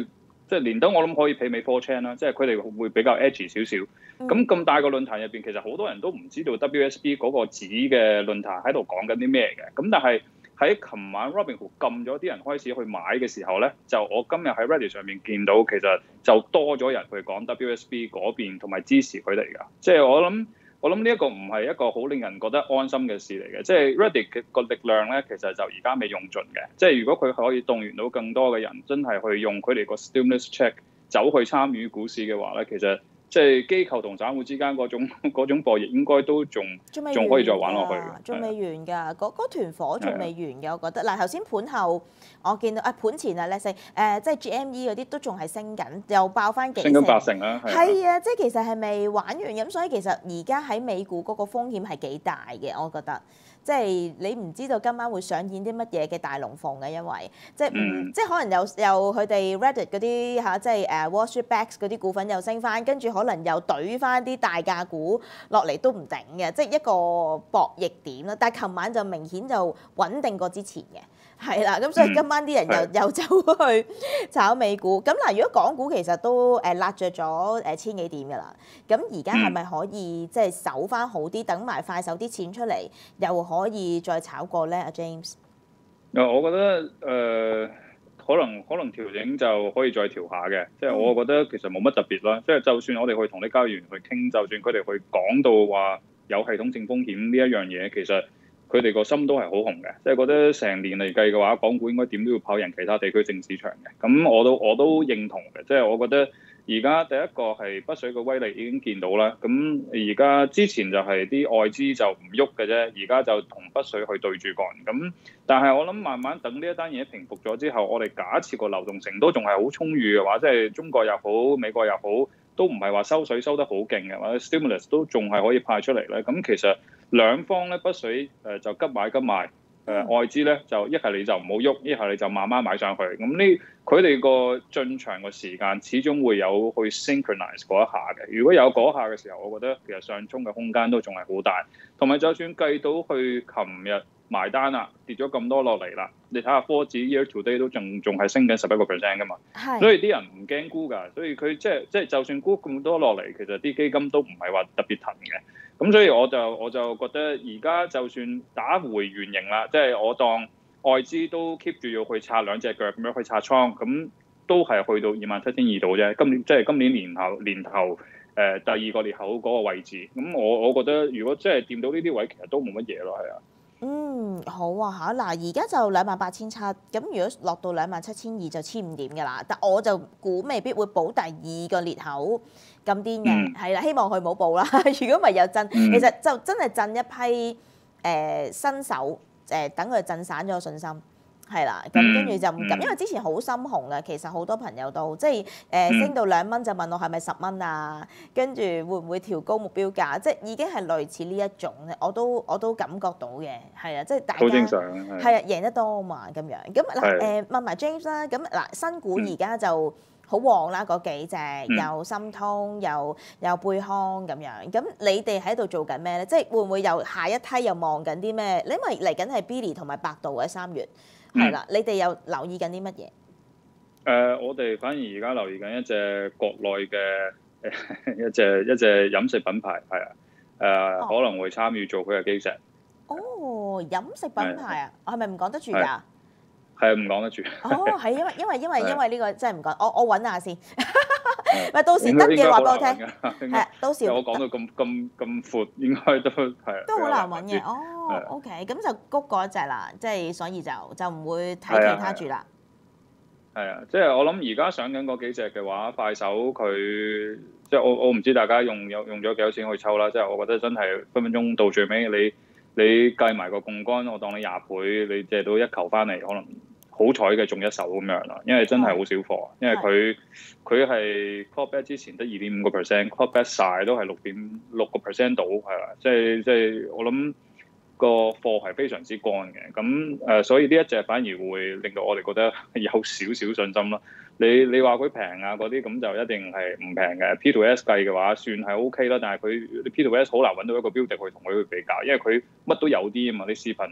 即係連登我諗可以媲美 four chan 啦，即係佢哋會比較 edgy 少少。咁咁大個論壇入邊，其實好多人都唔知道 W S B 嗰個紙嘅論壇喺度講緊啲咩嘅。咁但係喺琴晚 Robinhood 撳咗啲人開始去買嘅時候咧，就我今日喺 Reddit 上面見到，其實就多咗人去講 W S B 嗰邊同埋支持佢哋㗎。即係我諗。我諗呢一個唔係一個好令人覺得安心嘅事嚟嘅，即係 Reddit 嘅個力量咧，其實就而家未用盡嘅。即係如果佢可以動員到更多嘅人，真係去用佢哋個 stimulus check 走去參與股市嘅話咧，其實即係機構同散戶之間嗰種嗰種博弈應該都仲仲可以再玩落去嘅， 仲未完㗎，嗰嗰團火仲未完嘅，我覺得。嗱頭先盤後我見到啊盤前啊，let's say 誒即係 G M E 嗰啲都仲係升緊，又爆翻幾成， 升緊八成啦， 係啊，即係其實係未玩完咁，所以其實而家喺美股嗰個風險係幾大嘅，我覺得。即係你唔知道今晚會上演啲乜嘢嘅大龍鳳嘅，因為即係唔、嗯、即係可能有有佢哋 Reddit 嗰啲嚇，即係誒 Wall Street Bets 嗰啲股份又升翻，跟住可能又懟翻啲大價股落嚟都唔定嘅，即係一個博弈點啦。但係琴晚就明顯就穩定過之前嘅。係啦，咁所以今晚啲人又、嗯、又走去炒美股。咁嗱，如果港股其實都誒辣着咗誒千幾點㗎啦，咁而家係咪可以即係守翻好啲，等埋快手啲錢出嚟，又可以再炒過咧？阿 James， 誒，我覺得誒、呃、可能可能調整就可以再調下嘅，即係我覺得其實冇乜特別啦。即係就算我哋去同啲交易員去傾，就算佢哋去講到話有系統性風險呢一樣嘢，其實佢哋個心都係好紅嘅，即係覺得成年嚟計嘅話，港股應該點都要跑贏其他地區正市場嘅。咁我都我都認同嘅，即係我覺得而家第一個係北水嘅威力已經見到啦。咁而家之前就係啲外資就唔喐嘅啫，而家就同北水去對住幹。咁但係我諗慢慢等呢一單嘢平復咗之後，我哋假設個流動性都仲係好充裕嘅話，即係中國又好，美國又好，都唔係話收水收得好勁嘅，或者 stimulus 都仲係可以派出嚟咧。咁其實兩方咧，北水誒就急買急賣，誒、呃、外資咧就一係你就唔好喐，一係你就慢慢買上去。咁呢佢哋個進場嘅時間始終會有去 synchronize 嗰一下嘅。如果有嗰下嘅時候，我覺得其實上衝嘅空間都仲係好大。同埋就算計到去琴日埋單啦，跌咗咁多落嚟啦，你睇下科指 year to day 都仲仲係升緊十一個 percent 噶嘛，所以啲人唔驚沽㗎，所以佢即係即係就算沽咁多落嚟，其實啲基金都唔係話特別騰嘅。咁所以我就我就覺得而家就算打回原形啦，即係我當外資都 keep 住要去拆兩隻腳咁樣去拆倉，咁都係去到二萬七千二度啫。今年即係今年年頭年頭誒、呃、第二個裂口嗰個位置，咁我我覺得如果即係掂到呢啲位，其實都冇乜嘢咯，係啊。 嗯，好啊嚇，嗱而家就兩萬八千七，咁如果落到兩萬七千二就千五點㗎啦，但我就估未必會補第二個裂口咁癲嘅，係啦、嗯，希望佢冇補啦。如果唔係有震，嗯、其實就真係震一批誒、呃、新手，誒、呃、等佢震散咗個信心。係啦，咁跟住就唔敢，因為之前好深紅嘅，其實好多朋友都即係誒、呃、升到兩蚊就問我係咪十蚊啊，跟住會唔會調高目標價，即係已經係類似呢一種咧，我都我都感覺到嘅，係啊，即係大家好正常係啊，贏得多啊嘛咁樣。咁嗱誒問埋 James 啦，咁嗱新股而家就好旺啦，嗰幾隻又心通又又貝康咁樣，咁你哋喺度做緊咩咧？即係會唔會又下一梯又望緊啲咩？因為嚟緊係 Billy 同埋百度喺三月。係啦，你哋又留意緊啲乜嘢？誒、 呃，我哋反而而家留意緊一隻國內嘅誒一隻一隻飲食品牌，係啊，誒、呃哦、可能會參與做佢嘅基石。哦，飲食品牌啊，係咪唔講得住㗎？係唔講得住。哦，係因為因為因為因為呢個真係唔講，我我揾下先。咪到時得嘅話俾我聽。係，到時我講到咁咁咁闊，應該都係都好難揾嘅。哦 ，OK，咁就谷嗰一隻啦，即係所以就就唔會睇其他住啦。 係啊，即係我諗而家上緊嗰幾隻嘅話，快手佢即係我我唔知大家用有用咗幾多錢去抽啦。即係我覺得真係分分鐘到最尾你你計埋個槓桿，我當你廿倍，你借到一球翻嚟，可能。好彩嘅中一手咁樣啦，因為真係好少貨，因為佢佢係 call back 之前得二點五個 percent，call back 曬都係六點六個 percent 到，係啦，即係即係我諗個貨係非常之乾嘅，咁誒、呃、所以呢一隻反而會令到我哋覺得有少少信心咯。你你話佢平啊嗰啲咁就一定係唔平嘅 ，P to S 計嘅話算係 OK 啦，但係佢 P to S 好難揾到一個標的去同佢去比較，因為佢乜都有啲啊嘛，啲視頻。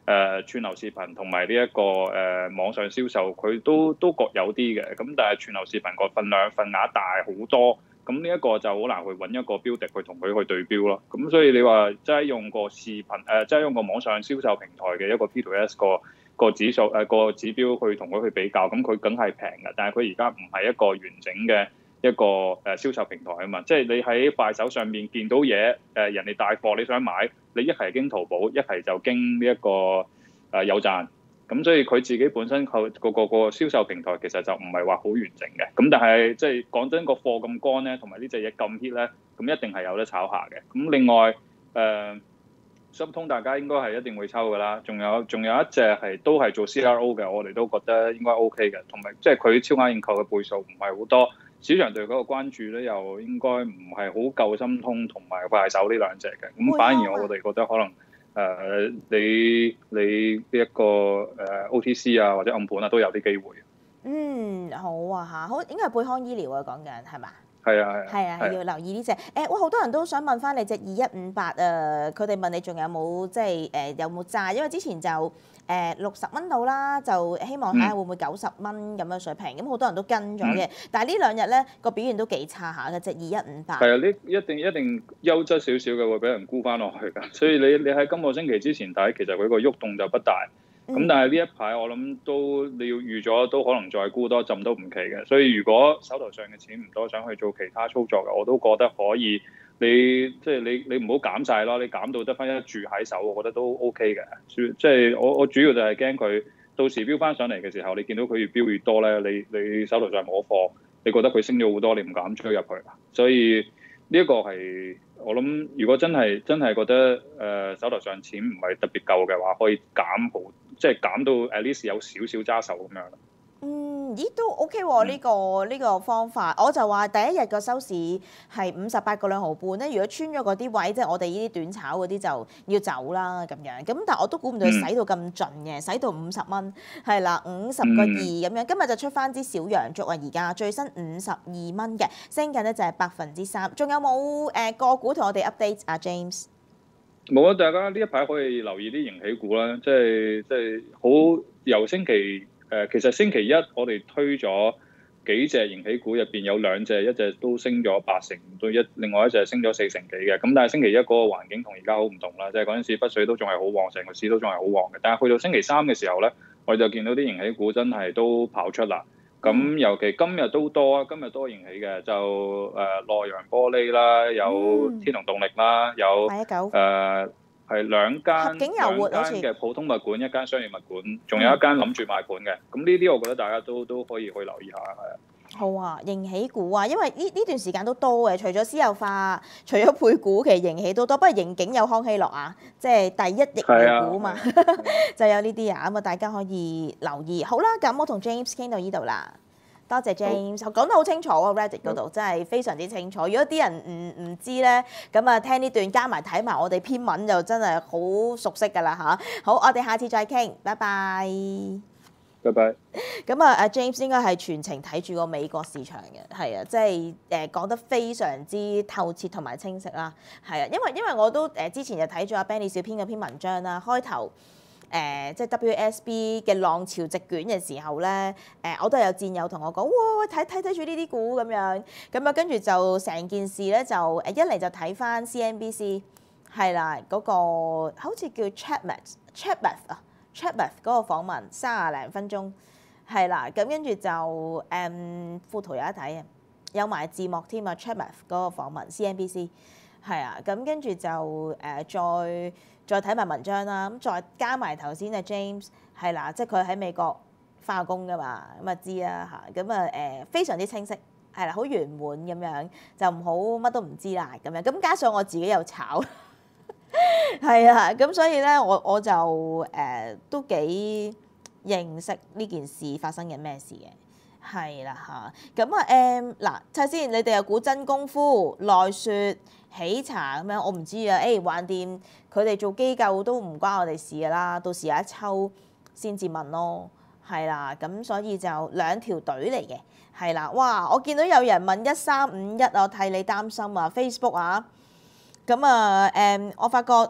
呃、串流視頻同埋呢一個誒、呃、網上銷售，佢都都各有啲嘅。咁但係串流視頻個份量份額大好多，咁呢一個就好難去揾一個標的去同佢去對標咯。咁所以你話即係用個視頻誒，即係用個網上銷售平台嘅一個 P to S 個個指數誒、呃、個指標去同佢去比較，咁佢梗係平嘅。但係佢而家唔係一個完整嘅一個誒銷售平台啊嘛。即係你喺快手上面見到嘢，誒、呃、人哋帶貨你想買，你一係經淘寶，一係就經呢、這、一個誒、呃、有贊。咁所以佢自己本身佢個個個銷售平台其實就唔係話好完整嘅。咁但係即係講真，個貨咁乾咧，同埋呢隻嘢咁 hit 咧，咁一定係有得炒下嘅。咁另外誒。呃心通大家應該係一定會抽㗎啦，仲有仲有一隻係都係做 C R O 嘅，我哋都覺得應該 O K 嘅，同埋即係佢超額認購嘅倍數唔係好多，市場對嗰個關注咧又應該唔係好夠心通同埋快手呢兩隻嘅，咁反而我哋覺得可能誒、呃、你你呢、這、一個誒、呃、O T C 啊或者暗盤啊都有啲機會。 嗯，好啊嚇，好應該係貝康醫療啊講緊係嘛？ 係啊係啊， 係啊係要留意呢隻誒，哇好多人都想問翻你隻二一五八啊，佢哋問你仲有冇即係誒有冇揸？因為之前就誒六十蚊到啦，就希望睇下會唔會九十蚊咁樣水平，咁好多人都跟咗嘅。但係呢兩日咧個表現都幾差下嘅，隻二一五八。係啊， 呢一定一定優質少少嘅會俾人沽翻落去㗎，所以你你喺今個星期之前睇，其實佢個喐動就不大。咁、嗯、但係呢一排我諗都你要預咗都可能再沽多浸都唔奇嘅，所以如果手頭上嘅錢唔多，想去做其他操作嘅，我都覺得可以。你即係、就是、你你唔好減晒咯，你減到得翻一注喺手，我覺得都 OK 嘅。即、就、係、是、我我主要就係驚佢到時飆翻上嚟嘅時候，你見到佢越飆越多咧，你你手頭上冇貨，你覺得佢升咗好多，你唔敢追入去。所以呢一個係我諗，如果真係真係覺得誒、呃、手頭上錢唔係特別夠嘅話，可以減好。即係減到 at least 有少少揸手咁樣。 嗯，咦都 OK 喎，呢個呢個方法，我就話第一日個收市係五十八個兩毫半咧。如果穿咗嗰啲位，即係我哋呢啲短炒嗰啲就要走啦咁樣。咁但係我都估唔到佢使到咁盡嘅，使到五十蚊係啦，五十個二咁樣。今日就出翻支小陽燭啊！而家最新五十二蚊嘅，升緊咧就係百分之三。仲有冇誒個股同我哋 update 啊 James？ 冇啊！大家呢一排可以留意啲盈喜股啦，即係即係好由星期誒、呃，其實星期一我哋推咗幾隻盈喜股，入邊有兩隻，一隻都升咗八成，到一另外一隻升咗四成幾嘅。咁但係星期一嗰個環境同而家好唔同啦，即係嗰陣時北水都仲係好旺，成個市都仲係好旺嘅。但係去到星期三嘅時候咧，我哋就見到啲盈喜股真係都跑出啦。咁尤其今日都多啊，今日多盈喜嘅就誒洛陽玻璃啦，有天龍動力啦，有誒係兩間兩間嘅普通物管，一間商業物管，仲有一間諗住賣盤嘅。咁呢啲我覺得大家都都可以去留意下，係啊。 好啊，盈喜股啊，因為呢呢段時間都多嘅，除咗私有化，除咗配股，其實盈喜都多。不過盈警有康希諾啊，即係第一疫苗股啊嘛，就有呢啲啊，咁啊大家可以留意。好啦，咁我同 James 傾到呢度啦，多謝 James，講得好清楚啊 ，Reddit 嗰度真係非常之清楚。如果啲人唔唔知咧，咁啊聽呢段加埋睇埋我哋篇文就真係好熟悉㗎啦嚇。好，我哋下次再傾，拜拜。 拜拜。 咁啊，阿 James 應該係全程睇住個美國市場嘅，係啊，即係誒講得非常之透徹同埋清晰啦，係啊，因為因為我都誒、呃、之前就睇咗阿 Benny 小編嗰篇文章啦，開頭誒、呃、即係 W S B 嘅浪潮席捲嘅時候咧，誒、呃、我都有戰友同我講，哇，睇睇睇住呢啲股咁樣，咁啊跟住就成件事咧就誒一嚟就睇翻 C N B C 係啦，嗰、那個好似叫 Chatmouth Chatmouth 啊。Chatmouth 嗰個訪問三廿零分鐘，係啦，咁跟住就誒副圖有得睇啊，有埋字幕添啊。Chatmouth 嗰個訪問 C N B C 係啊，咁跟住就誒、呃、再再睇埋文章啦，咁再加埋頭先啊 James 係啦，即係佢喺美國翻工噶嘛，咁啊知啦嚇，咁啊誒非常之清晰，係啦，好圓滿咁樣，就唔好乜都唔知啦咁樣，咁加上我自己又炒。係啊，咁所以咧，我我就誒、呃、都幾認識呢件事發生緊咩事嘅，係啦嚇。咁啊誒嗱，睇下先，你哋又估真功夫、奈雪、喜茶咁樣，我唔知啊。誒橫掂佢哋做機構都唔關我哋事噶啦，到時有一抽先至問咯，係啦。咁所以就兩條隊嚟嘅，係啦。哇！我見到有人問一三五一，我替你擔心啊 ，Facebook 啊。咁啊誒，我發覺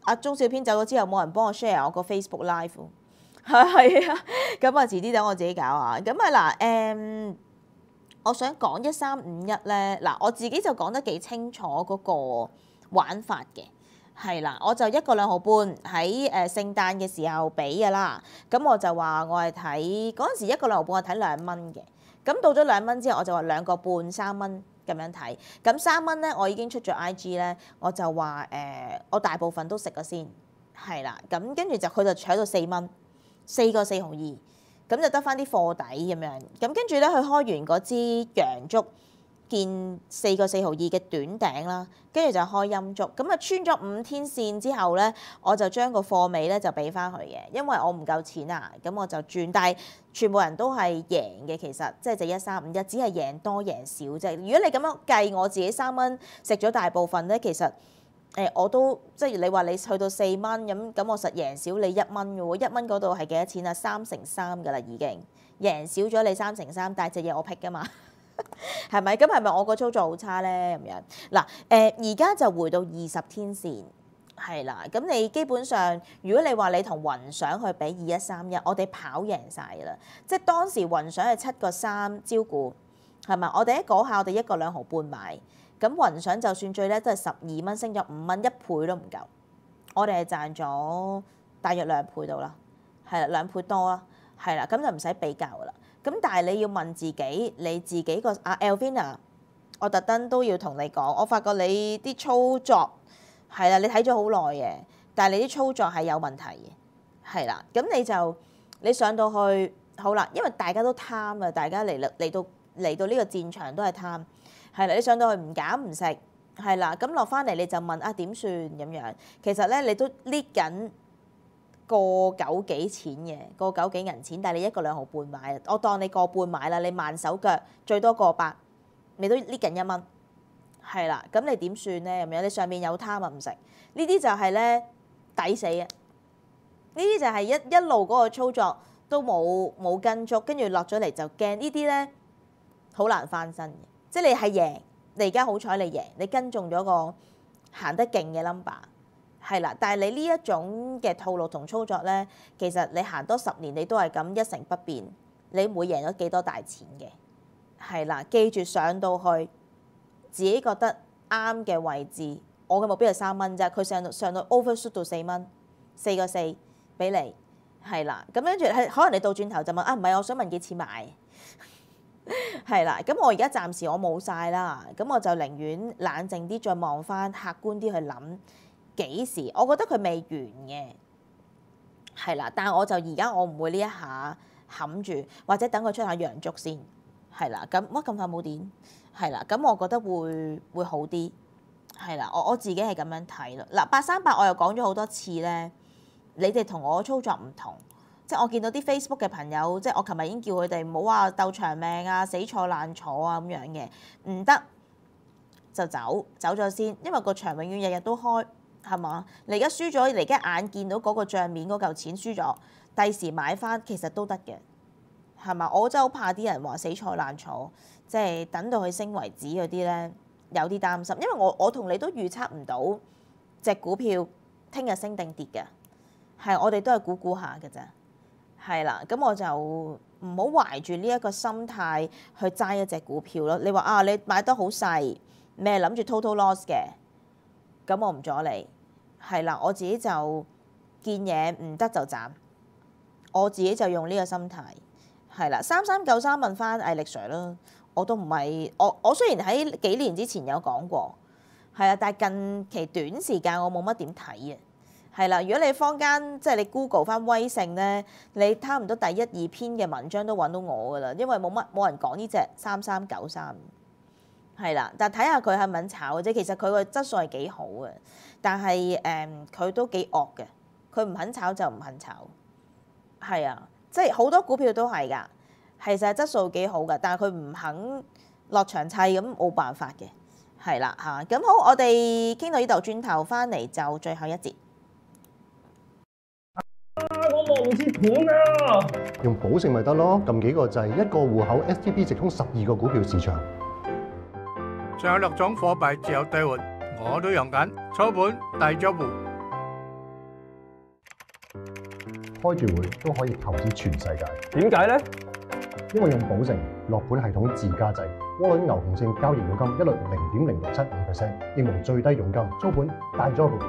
阿鐘小編走咗之後，冇人幫我 share 我個 Facebook Live。係啊，咁啊遲啲等我自己搞啊。咁啊嗱，誒，我想講一三五一咧，嗱我自己就講得幾清楚嗰個玩法嘅。係啦，我就一個兩毫半喺誒聖誕嘅時候俾嘅啦。咁我就話我係睇嗰陣時一個兩毫半，我睇兩蚊嘅。咁到咗兩蚊之後，我就話兩個半三蚊咁樣睇。咁三蚊咧，我已經出咗 I G 咧，我就話誒、呃，我大部分都食咗先，係啦。咁跟住就佢就搶到四蚊，四個四毫二，咁就得翻啲貨底咁樣。咁跟住咧，佢開完嗰支陽燭。見四個四毫二嘅短頂啦，跟住就開陰燭，咁啊穿咗五天線之後咧，我就將個貨尾咧就俾翻佢嘅，因為我唔夠錢啊，咁我就轉，但係全部人都係贏嘅，其實即係就一三五一，只係贏多贏少啫。如果你咁樣計，我自己三蚊食咗大部分咧，其實誒、呃、我都即係你話你去到四蚊咁，咁我實贏少你一蚊嘅喎，一蚊嗰度係幾多錢啊？三成三㗎啦已經，贏少咗你三成三，但係隻嘢我劈㗎嘛。係咪？咁係咪我個操作好差咧？咁樣嗱，誒而家就回到二十天線，係啦。咁你基本上，如果你話你同雲想去比二一三一，我哋跑贏晒啦。即係當時雲想係七個三招股，係咪？我哋喺嗰下我哋一個兩毫半買，咁雲想就算最叻都係十二蚊，升咗五蚊，一倍都唔夠。我哋係賺咗大約兩倍到啦，係啦，兩倍多啦，係啦，咁就唔使比較噶啦。咁但係你要問自己，你自己個阿 Elvina，我特登都要同你講，我發覺你啲操作係啦，你睇咗好耐嘅，但係你啲操作係有問題嘅，係啦，咁你就你上到去好啦，因為大家都貪啊，大家嚟嚟到嚟到呢個戰場都係貪，係啦，你上到去唔減唔食，係啦，咁落翻嚟你就問啊點算咁樣，其實咧你都搣緊。個九幾錢嘅，個九幾銀錢，但係你一個兩毫半買，我當你個半買啦，你慢手腳最多個八，你都呢近一蚊，係啦，咁你點算咧？咁樣你上面有貪啊唔食，呢啲就係咧抵死嘅，呢啲就係一一路嗰個操作都冇冇跟足，跟住落咗嚟就驚，呢啲咧好難翻身嘅，即係你係贏，你而家好彩你贏，你跟中咗個行得勁嘅 number。係啦，但係你呢一種嘅套路同操作咧，其實你行多十年你都係咁一成不變，你會贏咗幾多大錢嘅？係啦，記住上到去自己覺得啱嘅位置，我嘅目標係三蚊啫，佢上到上到 overshoot 到四蚊，四個四俾你，係啦，咁跟住係可能你倒轉頭就問啊，唔係，我想問幾錢買？係啦，咁我而家暫時我冇晒啦，咁我就寧願冷靜啲，再望翻客觀啲去諗。幾時？我覺得佢未完嘅，係啦。但係我就而家我唔會呢一下冚住，或者等佢出下陽燭先，係啦。咁乜咁快冇電？係啦。咁我覺得會會好啲，係啦。我我自己係咁樣睇咯。嗱，八三八我又講咗好多次咧，你哋同我操作唔同，即係我見到啲 Facebook 嘅朋友，即係我琴日已經叫佢哋唔好話鬥長命啊、死坐爛坐啊咁樣嘅，唔得就走走咗先，因為個場永遠日日都開。係嘛？你而家輸咗，你而家眼見到嗰個帳面嗰嚿錢輸咗，第時買翻其實都得嘅，係嘛？我真係好怕啲人話死坐爛坐，即係等到佢升為止嗰啲咧，有啲擔心，因為我我同你都預測唔到隻股票聽日升定跌嘅，係我哋都係估估下嘅啫，係啦。咁我就唔好懷住呢一個心態去揸一隻股票咯。你話啊，你買得好細，你係諗住 total loss 嘅，咁我唔阻你。係啦，我自己就見嘢唔得就斬，我自己就用呢個心態。係啦，三三九三問翻魏力 Sir 啦，我都唔係我我雖然喺幾年之前有講過，係啊，但係近期短時間我冇乜點睇嘅。係啦，如果你坊間即係你 Google 翻威盛咧，你差唔多第一二篇嘅文章都揾到我噶啦，因為冇乜冇人講呢隻三三九三。係啦，但睇下佢係咪肯炒嘅啫。其實佢個質素係幾好嘅，但係誒佢都幾惡嘅。佢唔肯炒就唔肯炒，係啊，即係好多股票都係㗎，其實質素幾好㗎，但係佢唔肯落場砌，咁冇辦法嘅，係啦嚇。咁好，我哋傾到呢度，轉頭翻嚟就最後一節。 我望唔切盤啊！ 用寶盛咪得咯，撳幾個掣，一個戶口 S T B 直通十二個股票市場。 仲有六種貨幣自由兌換，我都用緊，操盤大租戶。 開住會都可以投資全世界。 點解呢？ 因為用寶城落盤系統自家製，窩輪牛熊證交易佣金一律零點零六七五 percent， 應無最低佣金，租盤大咗盤。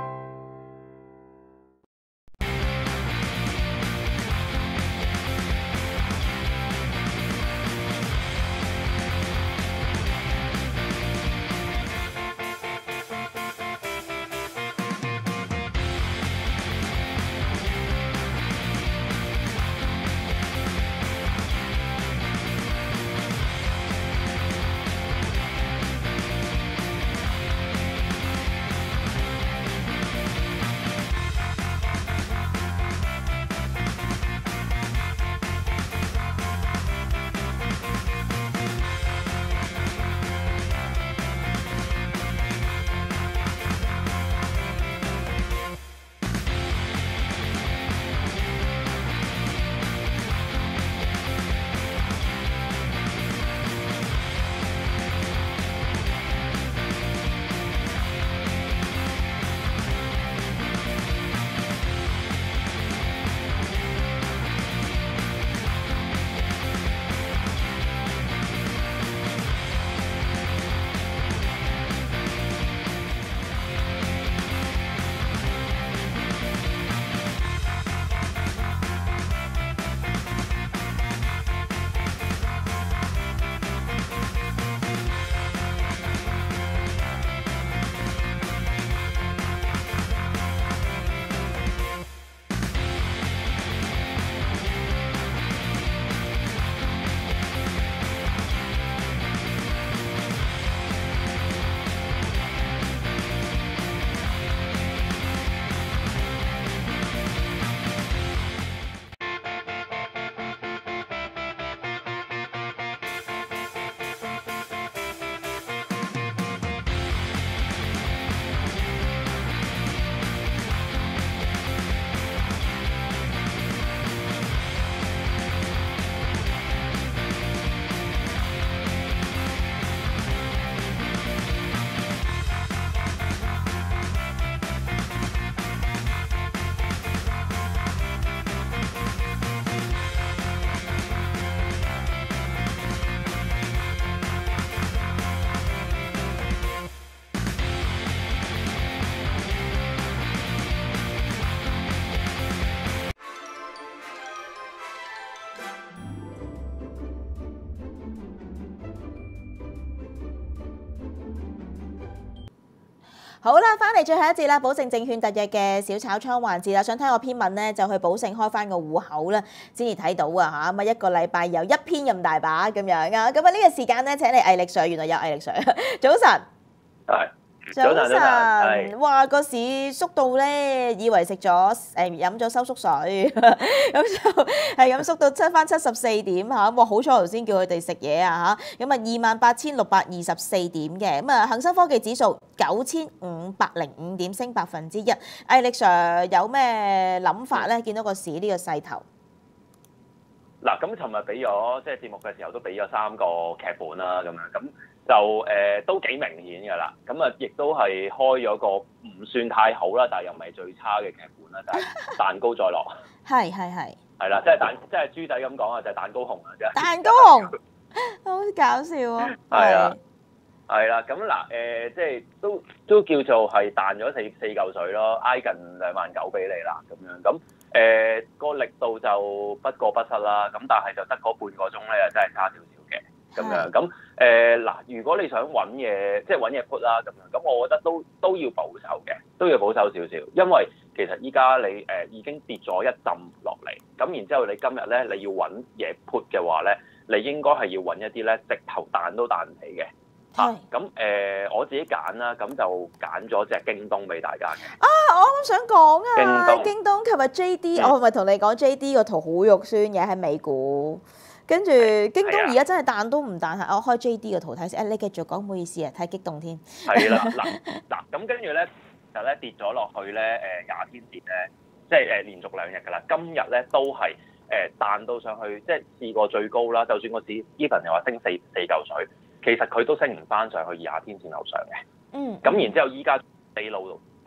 好啦，翻嚟最後一節啦，寶盛證券特約嘅小炒倉環節啦。想睇我篇文咧，就去寶盛開翻個戶口啦，先至睇到啊嚇。咁啊一個禮拜有一篇咁大把咁樣啊。咁啊呢個時間咧請嚟毅力上，原來有毅力上。早晨。 係。 早晨，哇個市縮到咧，以為食咗誒飲咗收縮水，咁就係咁縮到七翻七十四點嚇。哇！好彩頭先叫佢哋食嘢啊嚇。咁啊二萬八千六百二十四點嘅，咁啊恒生科技指數九千五百零五點，升百分之一。毅力上有咩諗法咧？見到個市呢個勢頭。 嗱，咁尋日俾咗即係節目嘅時候都俾咗三個劇本啦，咁樣咁。就誒、呃、都幾明顯㗎啦，咁啊亦都係開咗個唔算太好啦，但係又唔係最差嘅劇本啦，就係、是、蛋糕再落。係係係。係啦，即係蛋，即係豬仔咁講啊，就係、是、蛋糕紅啊，真係。蛋糕紅，好搞笑啊！係啊，係啦，咁嗱誒，即係都都叫做係彈咗四四嚿水咯，挨近兩萬九俾你啦，咁樣咁誒個力度就不過不失啦，咁但係就得嗰半個鐘咧，又真係差少少嘅。咁樣咁誒嗱，如果你想揾嘢，即係揾嘢 put 啦咁樣，咁我覺得都都要保守嘅，都要保守少少，因為其實依家你誒、呃、已經跌咗一陣落嚟，咁然之後你今日咧你要揾嘢 put 嘅話咧，你應該係要揾一啲咧直頭彈都彈唔起嘅。係。咁誒、呃、我自己揀啦，咁就揀咗隻京東俾大家嘅。啊，我啱想講啊，京東，京東琴日 J D，、嗯、我係咪同你講 J D 個圖好肉酸嘅喺美股？跟住京東而家真係彈都唔彈，係我開 J D 嘅圖睇先。誒，你繼續講，唔好意思啊，太激動添。係啦，嗱嗱，咁跟住咧就咧跌咗落去咧，誒廿天線咧，即係誒連續兩日㗎啦。今日咧都係誒彈到上去，即係試過最高啦。就算個市 even 係話升四四嚿水，其實佢都升唔翻上去廿天線樓上嘅。嗯。咁然之後依家地路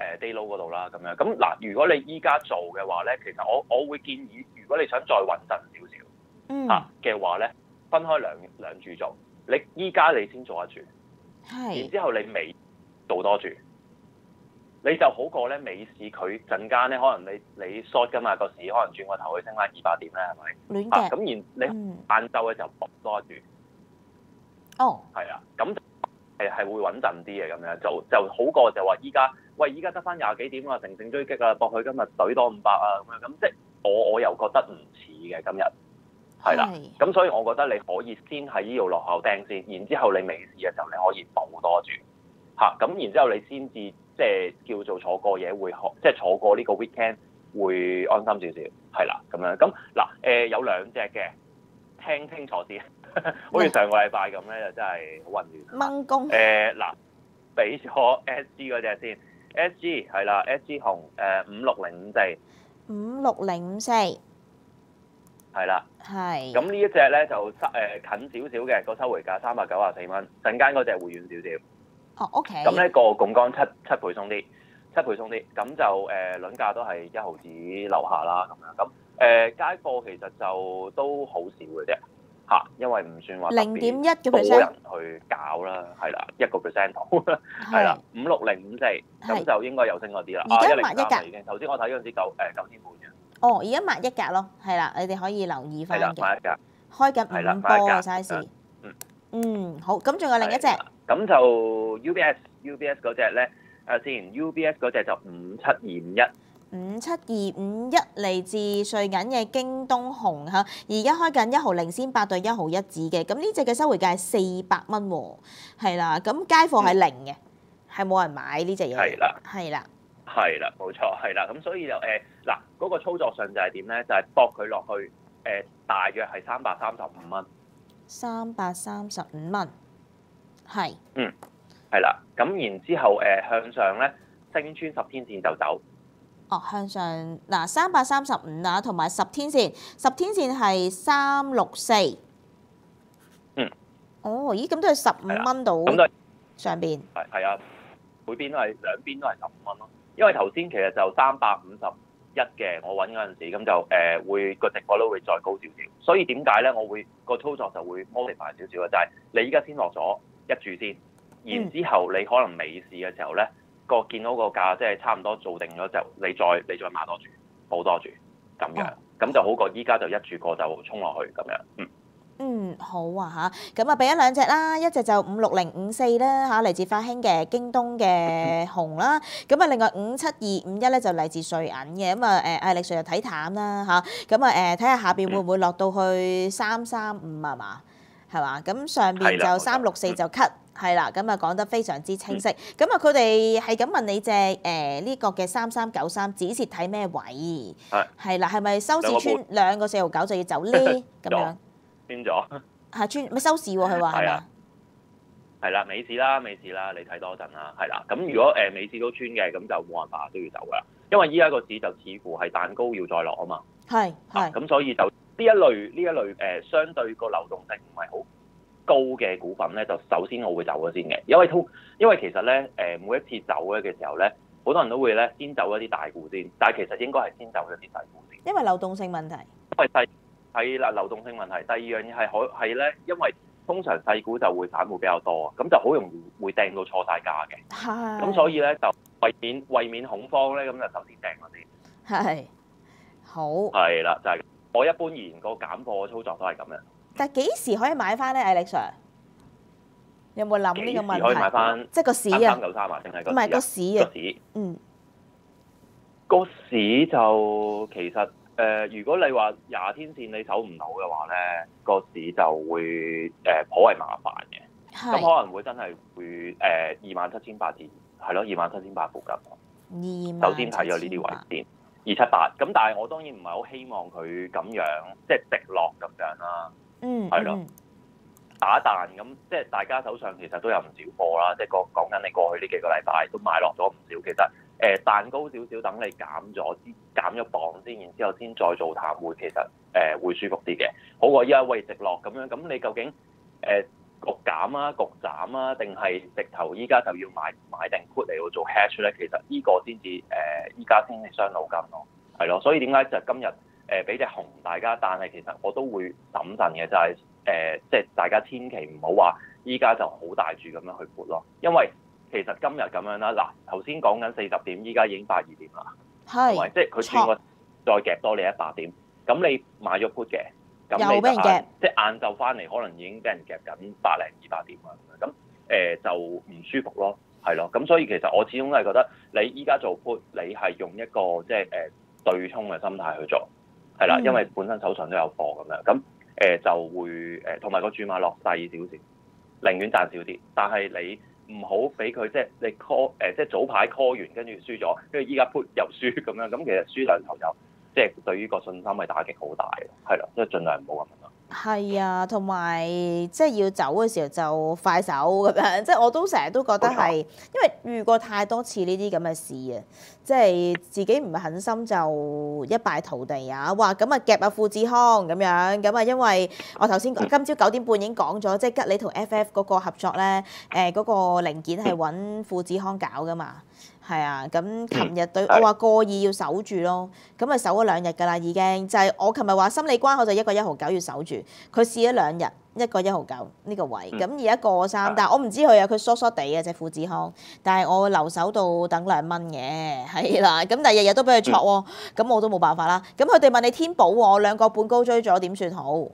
誒 day low 嗰度啦，咁樣咁嗱，如果你依家做嘅話咧，其實我我會建議，如果你想再穩陣少少， 嗯嚇嘅話咧，分開兩兩注做，你依家你先做一注， 係， 然之後你尾做多注，你就好過咧尾市佢陣間咧，可能你你 short 㗎嘛個市，可能轉個頭去升翻二百點咧，係咪？ 亂嘅咁然你晏晝嘅時候搏多一注， 哦， 係啊，咁係係會穩陣啲嘅咁樣，就就好過就話依家喂依家得翻廿幾點啊，乘勝追擊啊，搏佢今日懟多五百啊咁樣，咁即係我我又覺得唔似嘅今日。係啦，咁所以我覺得你可以先喺呢度落後釘先，然之後你尾市嘅時候你可以補多注嚇，咁、啊、然之後你先至即係叫做坐過嘢會即係坐過呢個 weekend 會安心少少，係啦咁樣。咁嗱誒有兩隻嘅，聽清楚先，好似上個禮拜咁咧就真係好混亂。 掹弓誒嗱，俾咗 S G 嗰隻先 ，S G 係啦 ，S G 紅誒五六零五四， 五六零五四。 係啦， 係。 咁呢一隻咧就誒、呃、近少少嘅個收回價三百九十四蚊，陣間嗰隻會遠少少。 哦 ，OK。 咁呢個槓桿七七倍鬆啲，七倍鬆啲，咁就誒、呃、輪價都係一毫子樓下啦，咁樣咁誒、呃、街貨其實就都好少嘅啫嚇，因為唔算話零點一嘅多 percent 人去搞啦，係啦，一個 percent 度，係啦，五六零五四，咁就應該有升嗰啲啦。 而家一零抹一格已經，頭先我睇嗰陣時九誒九千半嘅。 哦，而家抹一格咯，係啦，你哋可以留意翻係啦， 嘅。 買一格。 開緊係啦五波嘅買一格 size。 嗯。 嗯，好，咁仲有另一隻。 咁就 U B S，U B S 嗰隻咧，誒先 U B S 嗰隻就五七二五一。 五七二五一嚟自瑞銀嘅京東紅嚇，而家開緊一毫零先八對一毫一子嘅，咁呢隻嘅收回價係四百蚊喎，係啦，咁街貨係零嘅，係冇、嗯、人買呢隻嘢。 係啦， 係啦， 係啦，冇錯，係啦，咁所以就誒嗱嗰個操作上就係點咧？就係搏佢落去誒、呃，大約係三百三十五蚊。 三百三十五蚊，係。 嗯，係啦，咁然之後誒、呃、向上咧升穿十天線就走。 哦，向上嗱，三百三十五啊，同埋十天線，十天線係三六四。 嗯。 哦，咦，咁都係十五蚊到咁都係上邊。 係係啊，每邊都係兩邊都係十五蚊咯。因為頭先其實就三百五十一嘅，我揾嗰陣時咁就誒、呃、會個值博率會再高少少。所以點解咧？我會個操作就會 modify 少少嘅，就係、是、你依家先落咗一注先，然之後你可能尾市嘅時候咧。個見到個價即係差唔多做定咗，就你再你再買多注，補多注咁樣，咁、哦、就好過依家就一注過就衝落去咁樣。嗯嗯，好啊嚇，咁啊俾咗兩隻啦，一隻就五六零五四啦嚇，嚟自發興嘅京東嘅紅啦，咁啊另外五七二五一咧就嚟自瑞銀嘅，咁啊誒艾力瑞就睇淡啦嚇，咁啊誒睇下下邊會唔會落到去三三五啊嘛，係嘛？咁上邊就三六四就 cut。係啦，咁啊講得非常之清晰。咁啊，佢哋係咁問你隻誒呢個嘅三三九三止蝕睇咩位？係係啦，係咪收市穿兩個四毫九就要走呢？咁樣穿咗係穿咪收市喎？佢話係嘛？ 係啦，美市啦，美市啦，你睇多陣啦。係啦，咁如果誒美市都穿嘅，咁就冇辦法都要走噶啦。因為依家個市就似乎係彈高要再落啊嘛。係係。咁所以就呢一類呢一類誒，相對個流動性唔係好高嘅股份咧，就首先我會走咗先嘅，因為通，因為其實咧，誒每一次走咧嘅時候咧，好多人都會咧先走一啲大股先，但係其實應該係先走一啲細股先。 因為流動性問題。 因為細係啦，流動性問題。第二樣嘢係可係咧，因為通常細股就會散戶比較多啊，咁就好容易會掟到錯晒價嘅。係。咁所以咧就為免為免恐慌咧，咁就首先掟嗰啲。係。好。係啦，就係、是、我一般而言個減貨嘅操作都係咁樣。 但係幾時可以買翻咧，艾力 Sir？有冇諗呢個問題？ 可以買翻， 即係個市啊！ 三九三啊，定係個唔係個市啊？ 個市， 嗯， 個市就其實誒、呃，如果你話廿天線你守唔到嘅話咧，個市就會誒頗為麻煩嘅。咁可能會真係會誒二萬七千八至係咯，二萬七千八附近。二首先睇咗呢啲位先。二七八，咁但係我當然唔係好希望佢咁樣，即係直落咁樣啦。嗯，係咯，打彈咁，即係大家手上其實都有唔少貨啦。即係講講緊你過去呢幾個禮拜都買落咗唔少，其實誒、呃、彈高少少，等你減咗減咗磅先，然之後先再做淡會，其實誒、呃、會舒服啲嘅，好過依家喂直落咁樣。咁你究竟誒、呃、 焗減啊、焗斬啊，定係直頭依家就要買買定 put 嚟到做 hedge 咧？其實呢個先至誒，依家先至傷腦筋咯，係咯。所以點解就今日誒俾隻熊大家？但係其實我都會審慎嘅，就係、是、誒，即、呃、係、就是、大家千祈唔好話依家就好大注咁樣去 put 咯，因為其實今日咁樣啦，嗱頭先講緊四十點，依家已經八二點啦，係咪？即係佢轉個再夾多你一百點，咁你買咗 put 嘅。咁你就晏即係晏晝翻嚟，可能已經俾人夾緊百零二百點啊！咁誒、呃、就唔舒服咯，係咯。咁所以其實我始終都係覺得你依家做 put，你係用一個即係誒對沖嘅心態去做，係啦，因為本身手上都有貨咁樣，咁誒、呃、就會誒同埋個注碼落細少少，寧願賺少啲，但係你唔好俾佢即係你 call 誒、呃、即係早排 call 完跟住輸咗，跟住依家 put 又輸咁樣，咁其實輸兩頭就。即係對於個信心係打擊好大嘅，係啦，即係盡量唔好咁樣咯。 係啊，同埋即係要走嘅時候就快手咁樣，即係我都成日都覺得係，因為遇過太多次呢啲咁嘅事啊，即係自己唔狠心就一敗塗地啊！哇，咁啊夾啊富智康咁樣，咁啊因為我頭先今朝九點半已經講咗，即係吉利同 F F 嗰個合作咧，誒、呃、嗰、嗰個零件係揾富智康搞噶嘛。係啊，咁琴日對我話過二要守住咯，咁咪守咗兩日㗎啦已經，就係、是、我琴日話心理關口就一個一毫九要守住，佢試咗兩日一個一毫九呢個位，咁而家過三，但係我唔知佢啊，佢疏疏地嘅隻富智康，但係我留守到等兩蚊嘅，係啦，咁但係日日都俾佢戳喎，咁、嗯、我都冇辦法啦。咁佢哋問你天寶喎，兩個半高追咗點算好？誒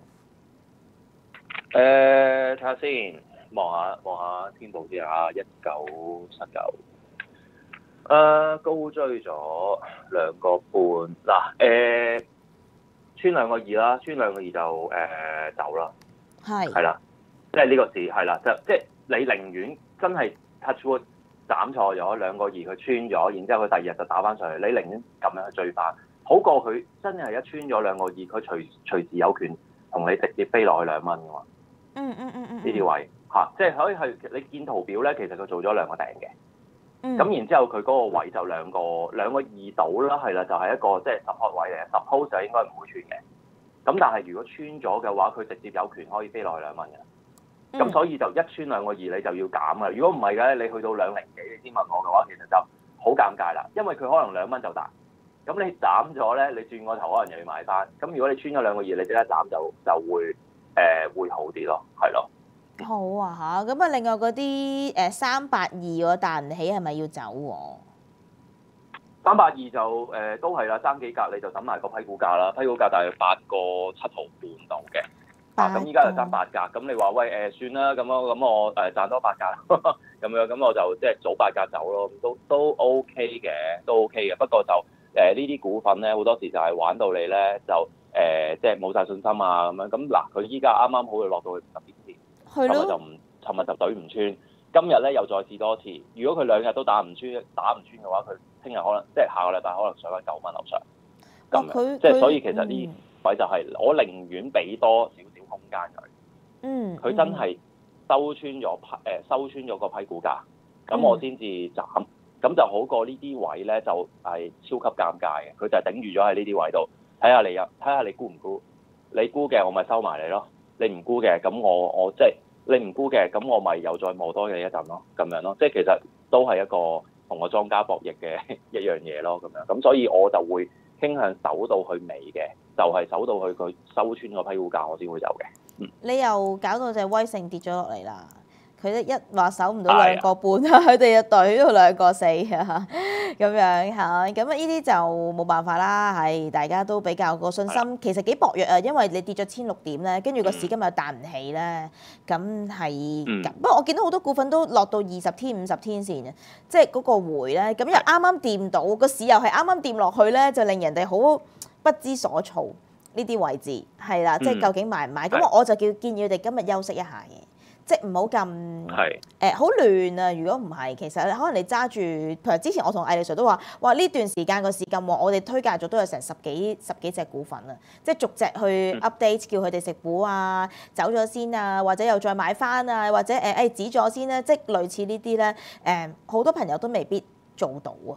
睇下先，望下望下天寶先嚇，一九七九。誒、uh, 高追咗兩個半嗱，誒穿兩個二啦，穿兩個二就誒、呃、走啦，係係啦，即係呢個字係啦，就即係你寧願真係 touch wood 斬錯咗兩個二，佢穿咗，然之後佢第二日就打翻上去，你寧願咁樣去追翻，好過佢真係一穿咗兩個二，佢隨隨時有權同你直接飛落去兩蚊㗎嘛。嗯嗯嗯嗯，呢啲位嚇、啊，即係可以係你見圖表咧，其實佢做咗兩個頂嘅。咁、嗯、然之後佢嗰個位就兩個兩個二度啦，係啦，就係、是、一個即係 support 位嚟嘅 suppose 就應該唔會穿嘅。咁但係如果穿咗嘅話，佢直接有權可以飛落去兩蚊嘅。咁、嗯、所以就一穿兩個二你就要減啊！如果唔係嘅，你去到兩零幾你先問我嘅話，其實就好尷尬啦，因為佢可能兩蚊就大。咁你斬咗咧，你轉個頭可能又要買翻。咁如果你穿咗兩個二，你即刻斬就就會誒、呃、會好啲咯，係咯。 好啊嚇，咁啊另外嗰啲誒三百二我彈唔起係咪要走喎、啊？ 三百二就誒、呃、都係啦，爭幾格你就等埋個批股價啦，批股價大約八個七毫半度嘅。啊，咁依家就爭八格，咁你話喂誒、呃、算啦，咁咯，咁我誒賺多八格咁樣，咁我就即係早八格走咯，都都 OK 嘅，都 OK 嘅。不過就誒呢啲股份咧，好多時就係玩到你咧就誒、呃、即係冇晒信心啊咁樣。咁嗱，佢依家啱啱好就落到去十點線。尋日就唔，尋日就懟唔穿，今日咧又再試多次。如果佢兩日都打唔穿，打唔穿嘅話，佢聽日可能即係下個禮拜可能上翻九蚊樓上。咁樣即係所以其實呢位就係、是嗯、我寧願俾多少少空間佢。嗯。佢真係收穿咗批誒收穿咗個批股價，咁我先至斬，咁、嗯、就好過呢啲位咧就係超級尷尬嘅。佢就係頂住咗喺呢啲位度，睇下你入，睇下你沽唔沽？你沽嘅我咪收埋你咯。你唔沽嘅，咁我我即係你唔沽嘅，咁我咪又再磨多你一陣咯，咁樣咯，即係其實都係一個同個莊家博弈嘅一樣嘢咯，咁樣，咁所以我就會傾向守到去尾嘅，就係、是、守到去佢收穿個批股價，我先會走嘅。嗯，你又搞到隻威盛跌咗落嚟啦。佢一話守唔到兩個半，佢哋又懟到兩個四啊，咁樣嚇，咁啊呢啲就冇辦法啦，係大家都比較個信心其實幾薄弱啊，因為你跌咗千六點咧，跟住個市今日又彈唔起咧，咁係咁。不過我見到好多股份都落到二十天、五十天線啊，即係嗰個回咧，咁又啱啱掂到個市又係啱啱掂落去咧，就令人哋好不知所措呢啲位置係啦，即係究竟買唔買？咁我就叫建議佢哋今日休息一下嘅。即係唔好咁誒好亂啊！如果唔係，其實可能你揸住，譬如之前我同艾利 Sir 都話，哇呢段時間個市咁旺，我哋推介咗都有成十幾十幾隻股份啊！即係逐隻去 update，叫佢哋食股啊，走咗先啊，或者又再買翻啊，或者誒誒、呃、止咗先啦，即係類似呢啲咧誒，好、呃、多朋友都未必做到啊！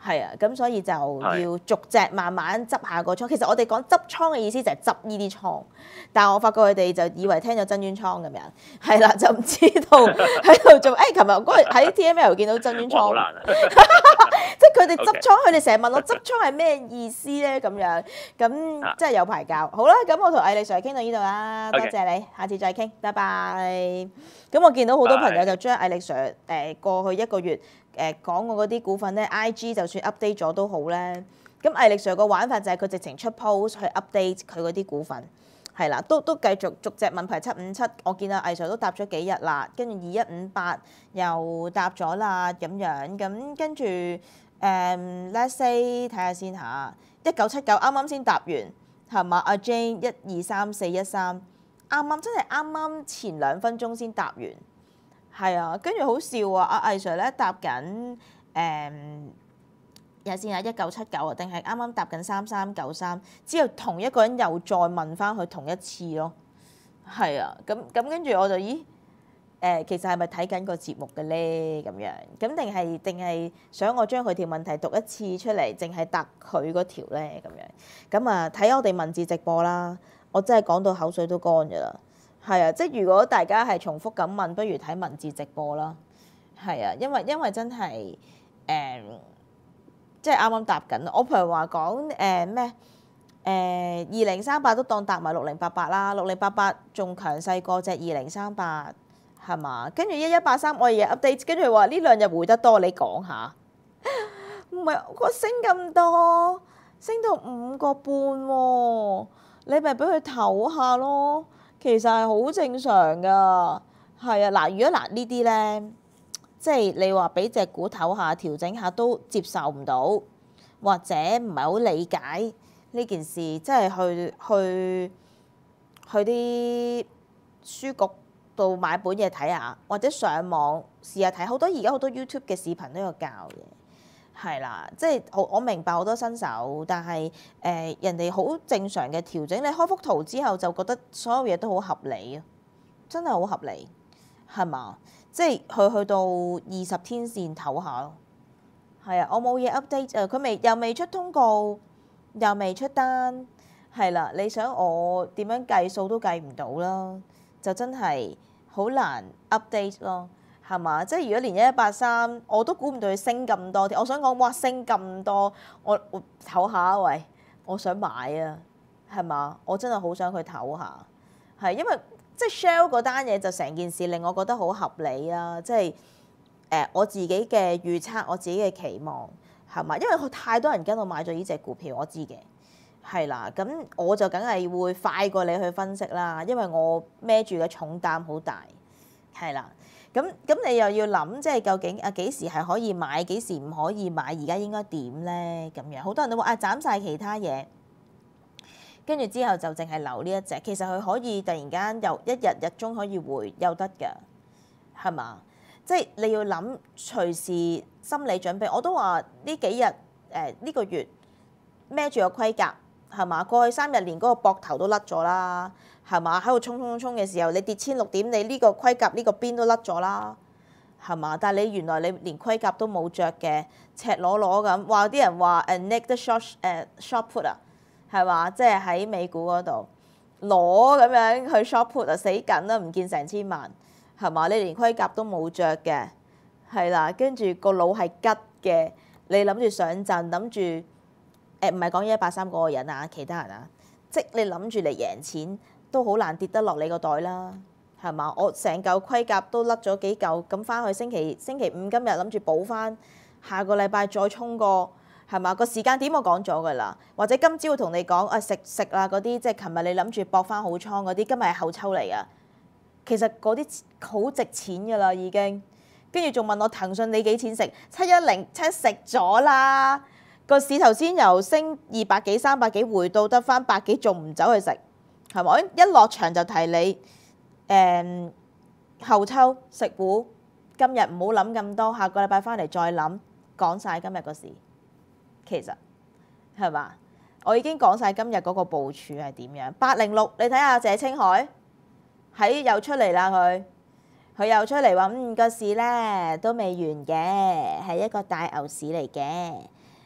係啊，咁所以就要逐隻慢慢執下個倉。其實我哋講執倉嘅意思就係執呢啲倉，但係我發覺佢哋就以為聽咗真淵倉咁樣，係啦，就唔知道喺度做。誒，琴日嗰日喺 T M L 見到真淵倉，好難啊！即係佢哋執倉，佢哋成日問我執倉係咩意思咧？咁樣咁即係有排教。好啦，咁我同毅力 Sir 傾到呢度啦，多謝你，下次再傾，拜拜。咁我見到好多朋友就將毅力 Sir 誒過去一個月。誒講我嗰啲股份咧 ，I G 就算 update 咗都好咧。咁毅力 Sir 個玩法就係佢直情出 post 去 update 佢嗰啲股份，係啦，都都繼續逐隻問題七五七，我見到毅 Sir 都答咗幾日啦，跟住二一五八又答咗啦咁樣，咁跟住誒、嗯、let's say 睇下先嚇，一九七九啱啱先答完係嘛？阿 Jane 一二三四一三，啱啱真係啱啱前兩分鐘先答完。係啊，跟住好笑啊！阿毅 Sir 咧答緊誒，有先啊一九七九啊，定係啱啱答緊三三九三，之後同一個人又再問翻佢同一次咯。係啊，咁咁跟住我就咦誒、呃，其實係咪睇緊個節目嘅咧？咁樣咁定係定係想我將佢條問題讀一次出嚟，淨係答佢嗰條咧？咁樣咁啊，睇我哋文字直播啦，我真係講到口水都乾㗎啦。係啊，即係如果大家係重複咁問，不如睇文字直播啦。係啊，因為因為真係誒、呃，即係啱啱答緊。我譬如話講誒咩誒二零三八都當答埋六零八八啦，六零八八仲強勢過隻二零三八係嘛？跟住一一八三我日日 update， 跟住話呢兩日回得多，你講下。唔係個升咁多，升到五個半喎，你咪俾佢唞下咯。其實係好正常噶，係啊嗱，如果嗱呢啲咧，即係你話俾隻股唞下調整下都接受唔到，或者唔係好理解呢件事，即係去去去啲書局度買本嘢睇下，或者上網試下睇，好多而家好多 YouTube 嘅視頻都有教嘅，係啦，即係我我明白好多新手，但係誒、呃、人哋好正常嘅調整，你開幅圖之後就覺得所有嘢都好合理啊，真係好合理，係嘛？即係去去到二十天線唞下咯，係啊，我冇嘢 update 誒，佢未又未出通告，又未出單，係啦，你想我點樣計數都計唔到啦，就真係好難 update 咯。係嘛？即係如果連一一八三我都估唔到佢升咁多啲，我想講哇升咁多，我我唞下喂，我想買啊，係嘛？我真係好想去唞下，係因為即係 Shell 嗰單嘢就成件事令我覺得好合理啊！即係誒、呃、我自己嘅預測，我自己嘅期望係嘛？因為太多人跟我買咗呢隻股票，我知嘅係啦，咁我就梗係會快過你去分析啦，因為我孭住嘅重擔好大，係啦。咁咁你又要諗，即係究竟啊幾時係可以買，幾時唔可以買？而家應該點咧？咁樣好多人都話啊斬晒其他嘢，跟住之後就淨係留呢一隻。其實佢可以突然間又一日日中可以回又得㗎，係嘛？即係你要諗隨時心理準備。我都話呢幾日誒呢個月孭住個盔甲係嘛？過去三日連嗰個膊頭都甩咗啦。係嘛？喺度衝衝衝嘅時候，你跌千六點，你呢個盔甲呢個邊都甩咗啦，係嘛？但係你原來你連盔甲都冇着嘅，赤裸裸咁，話啲人話誒 naked short 誒 short put 啊，係嘛？即係喺美股嗰度攞咁樣去 short put 啊，死緊啦，唔見成千萬，係嘛？你連盔甲都冇着嘅，係啦，跟住個腦係吉嘅，你諗住上陣，諗住誒唔係講一一八三嗰個人啊，其他人啊，即你諗住嚟贏錢。都好難跌得落你個袋啦，係嘛？我成嚿盔甲都甩咗幾嚿，咁翻去星期星期五今日諗住補翻，下個禮拜再衝過，係嘛？個時間點我講咗㗎啦，或者今朝會同你講啊食食啊嗰啲，即係琴日你諗住搏翻好倉嗰啲，今日係後抽嚟㗎。其實嗰啲好值錢㗎啦已經，跟住仲問我騰訊你幾錢食？七一零七食咗啦，個市頭先由升二百幾三百幾回到得翻百幾，仲唔走去食？係咪？一落場就提你誒、嗯、後抽食糊，今日唔好諗咁多，下個禮拜翻嚟再諗，講晒今日個事。其實係嘛？我已經講晒今日嗰個部署係點樣。八零六，你睇下謝清海喺又出嚟啦，佢佢又出嚟話嗯個市咧都未完嘅，係一個大牛市嚟嘅。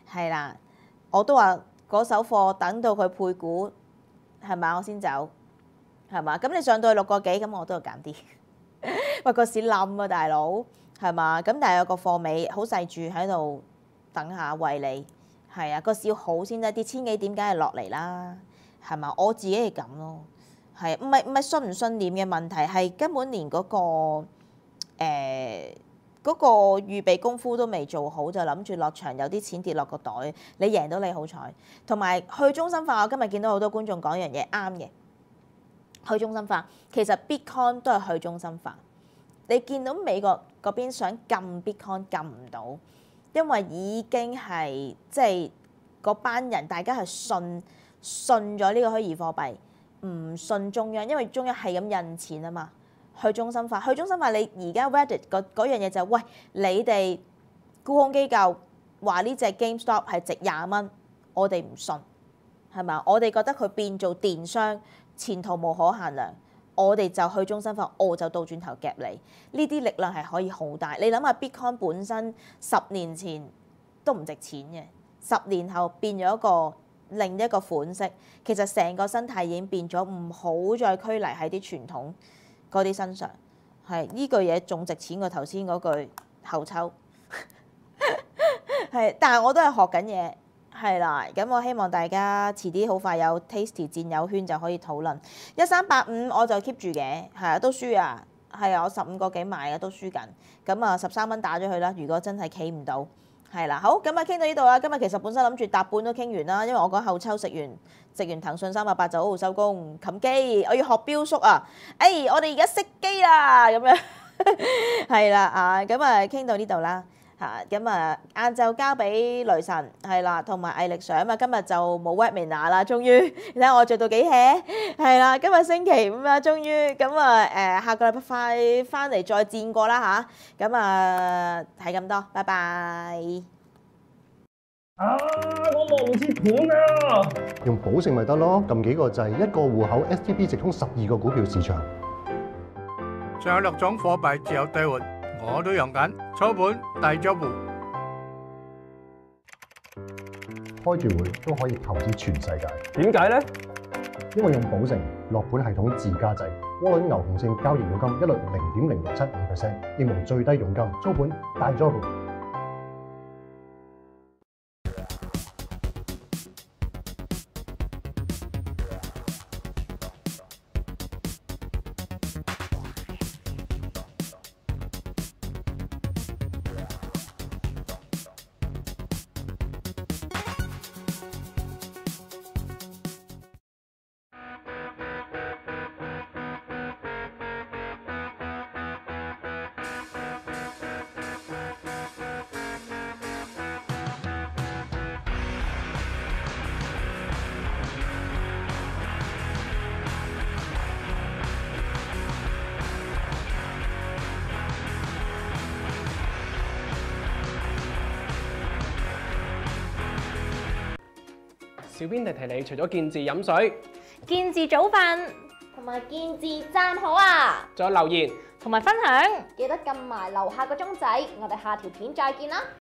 係啦，我都話嗰手貨等到佢配股係咪我先走係嘛？咁你上到去六個幾，咁我都要減啲。喂，個市冧啊，大佬係嘛？咁但係有個貨尾好細注喺度等下為你係啊，個市好先得，啲千幾點梗係落嚟啦，係嘛？我自己係咁咯，係唔係唔係信唔信念嘅問題，係根本連嗰、個誒。欸嗰個預備功夫都未做好，就諗住落場有啲錢跌落個袋，你贏到你好彩。同埋去中心化，我今日見到好多觀眾講一樣嘢啱嘅，去中心化其實 Bitcoin 都係去中心化。你見到美國嗰邊想禁 Bitcoin 禁唔到，因為已經係即係嗰班人大家係信信咗呢個虛擬貨幣，唔信中央，因為中央係咁印錢啊嘛。去中心化，去中心化，你而家 Reddit 嗰嗰樣嘢就係、喂，你哋沽空機構話呢隻 GameStop 係值廿蚊，我哋唔信，係咪？我哋覺得佢變做電商，前途無可限量，我哋就去中心化，我就倒轉頭夾你。呢啲力量係可以好大。你諗下 Bitcoin 本身十年前都唔值錢嘅，十年後變咗一個另一個款式，其實成個生態已經變咗，唔好再拘泥喺啲傳統嗰啲身上，係呢句嘢仲值錢過頭先嗰句後抽，係，但係我都係學緊嘢，係啦，咁我希望大家遲啲好快有 Tasty 戰友圈就可以討論。一三八五我就 keep 住嘅，係啊，都輸啊，係啊，我十五個幾買嘅都輸緊，咁啊十三蚊打咗佢啦。如果真係企唔到，係啦，好，咁啊傾到呢度啦。今日其實本身諗住搭半都傾完啦，因為我講後抽食完。食完騰訊三百八就好好收工，冚機，我要學標叔啊！哎，我哋而家熄機啦，咁樣係啦啊，咁啊傾到呢度啦嚇，咁啊晏晝交俾雷神係啦，同埋毅力上啊，今日就冇 webinar 啦，終於你睇我做到幾 hea 係啦，今日星期五啦，終於咁啊誒下個禮拜快翻嚟再戰過啦嚇，咁啊係咁多，拜拜。 啊！我望唔切盤啊！ 用寶盛咪得咯，撳幾個掣，一個戶口 S T B 直通十二個股票市場。 仲有六種貨幣自由兌換，我都用緊，操盤大租戶。 開住會都可以投資全世界。 點解咧？ 因為用寶盛落盤系統自家製，窩輪牛熊證交易佣金一律零點零六七五 percent， 應無最低佣金，操盤大租戶。 小編提提你，除咗健字飲水、 健字早瞓同埋健字讚好啊， 仲有留言同埋分享， 記得撳埋樓下個鐘仔，我哋下條片再見啦，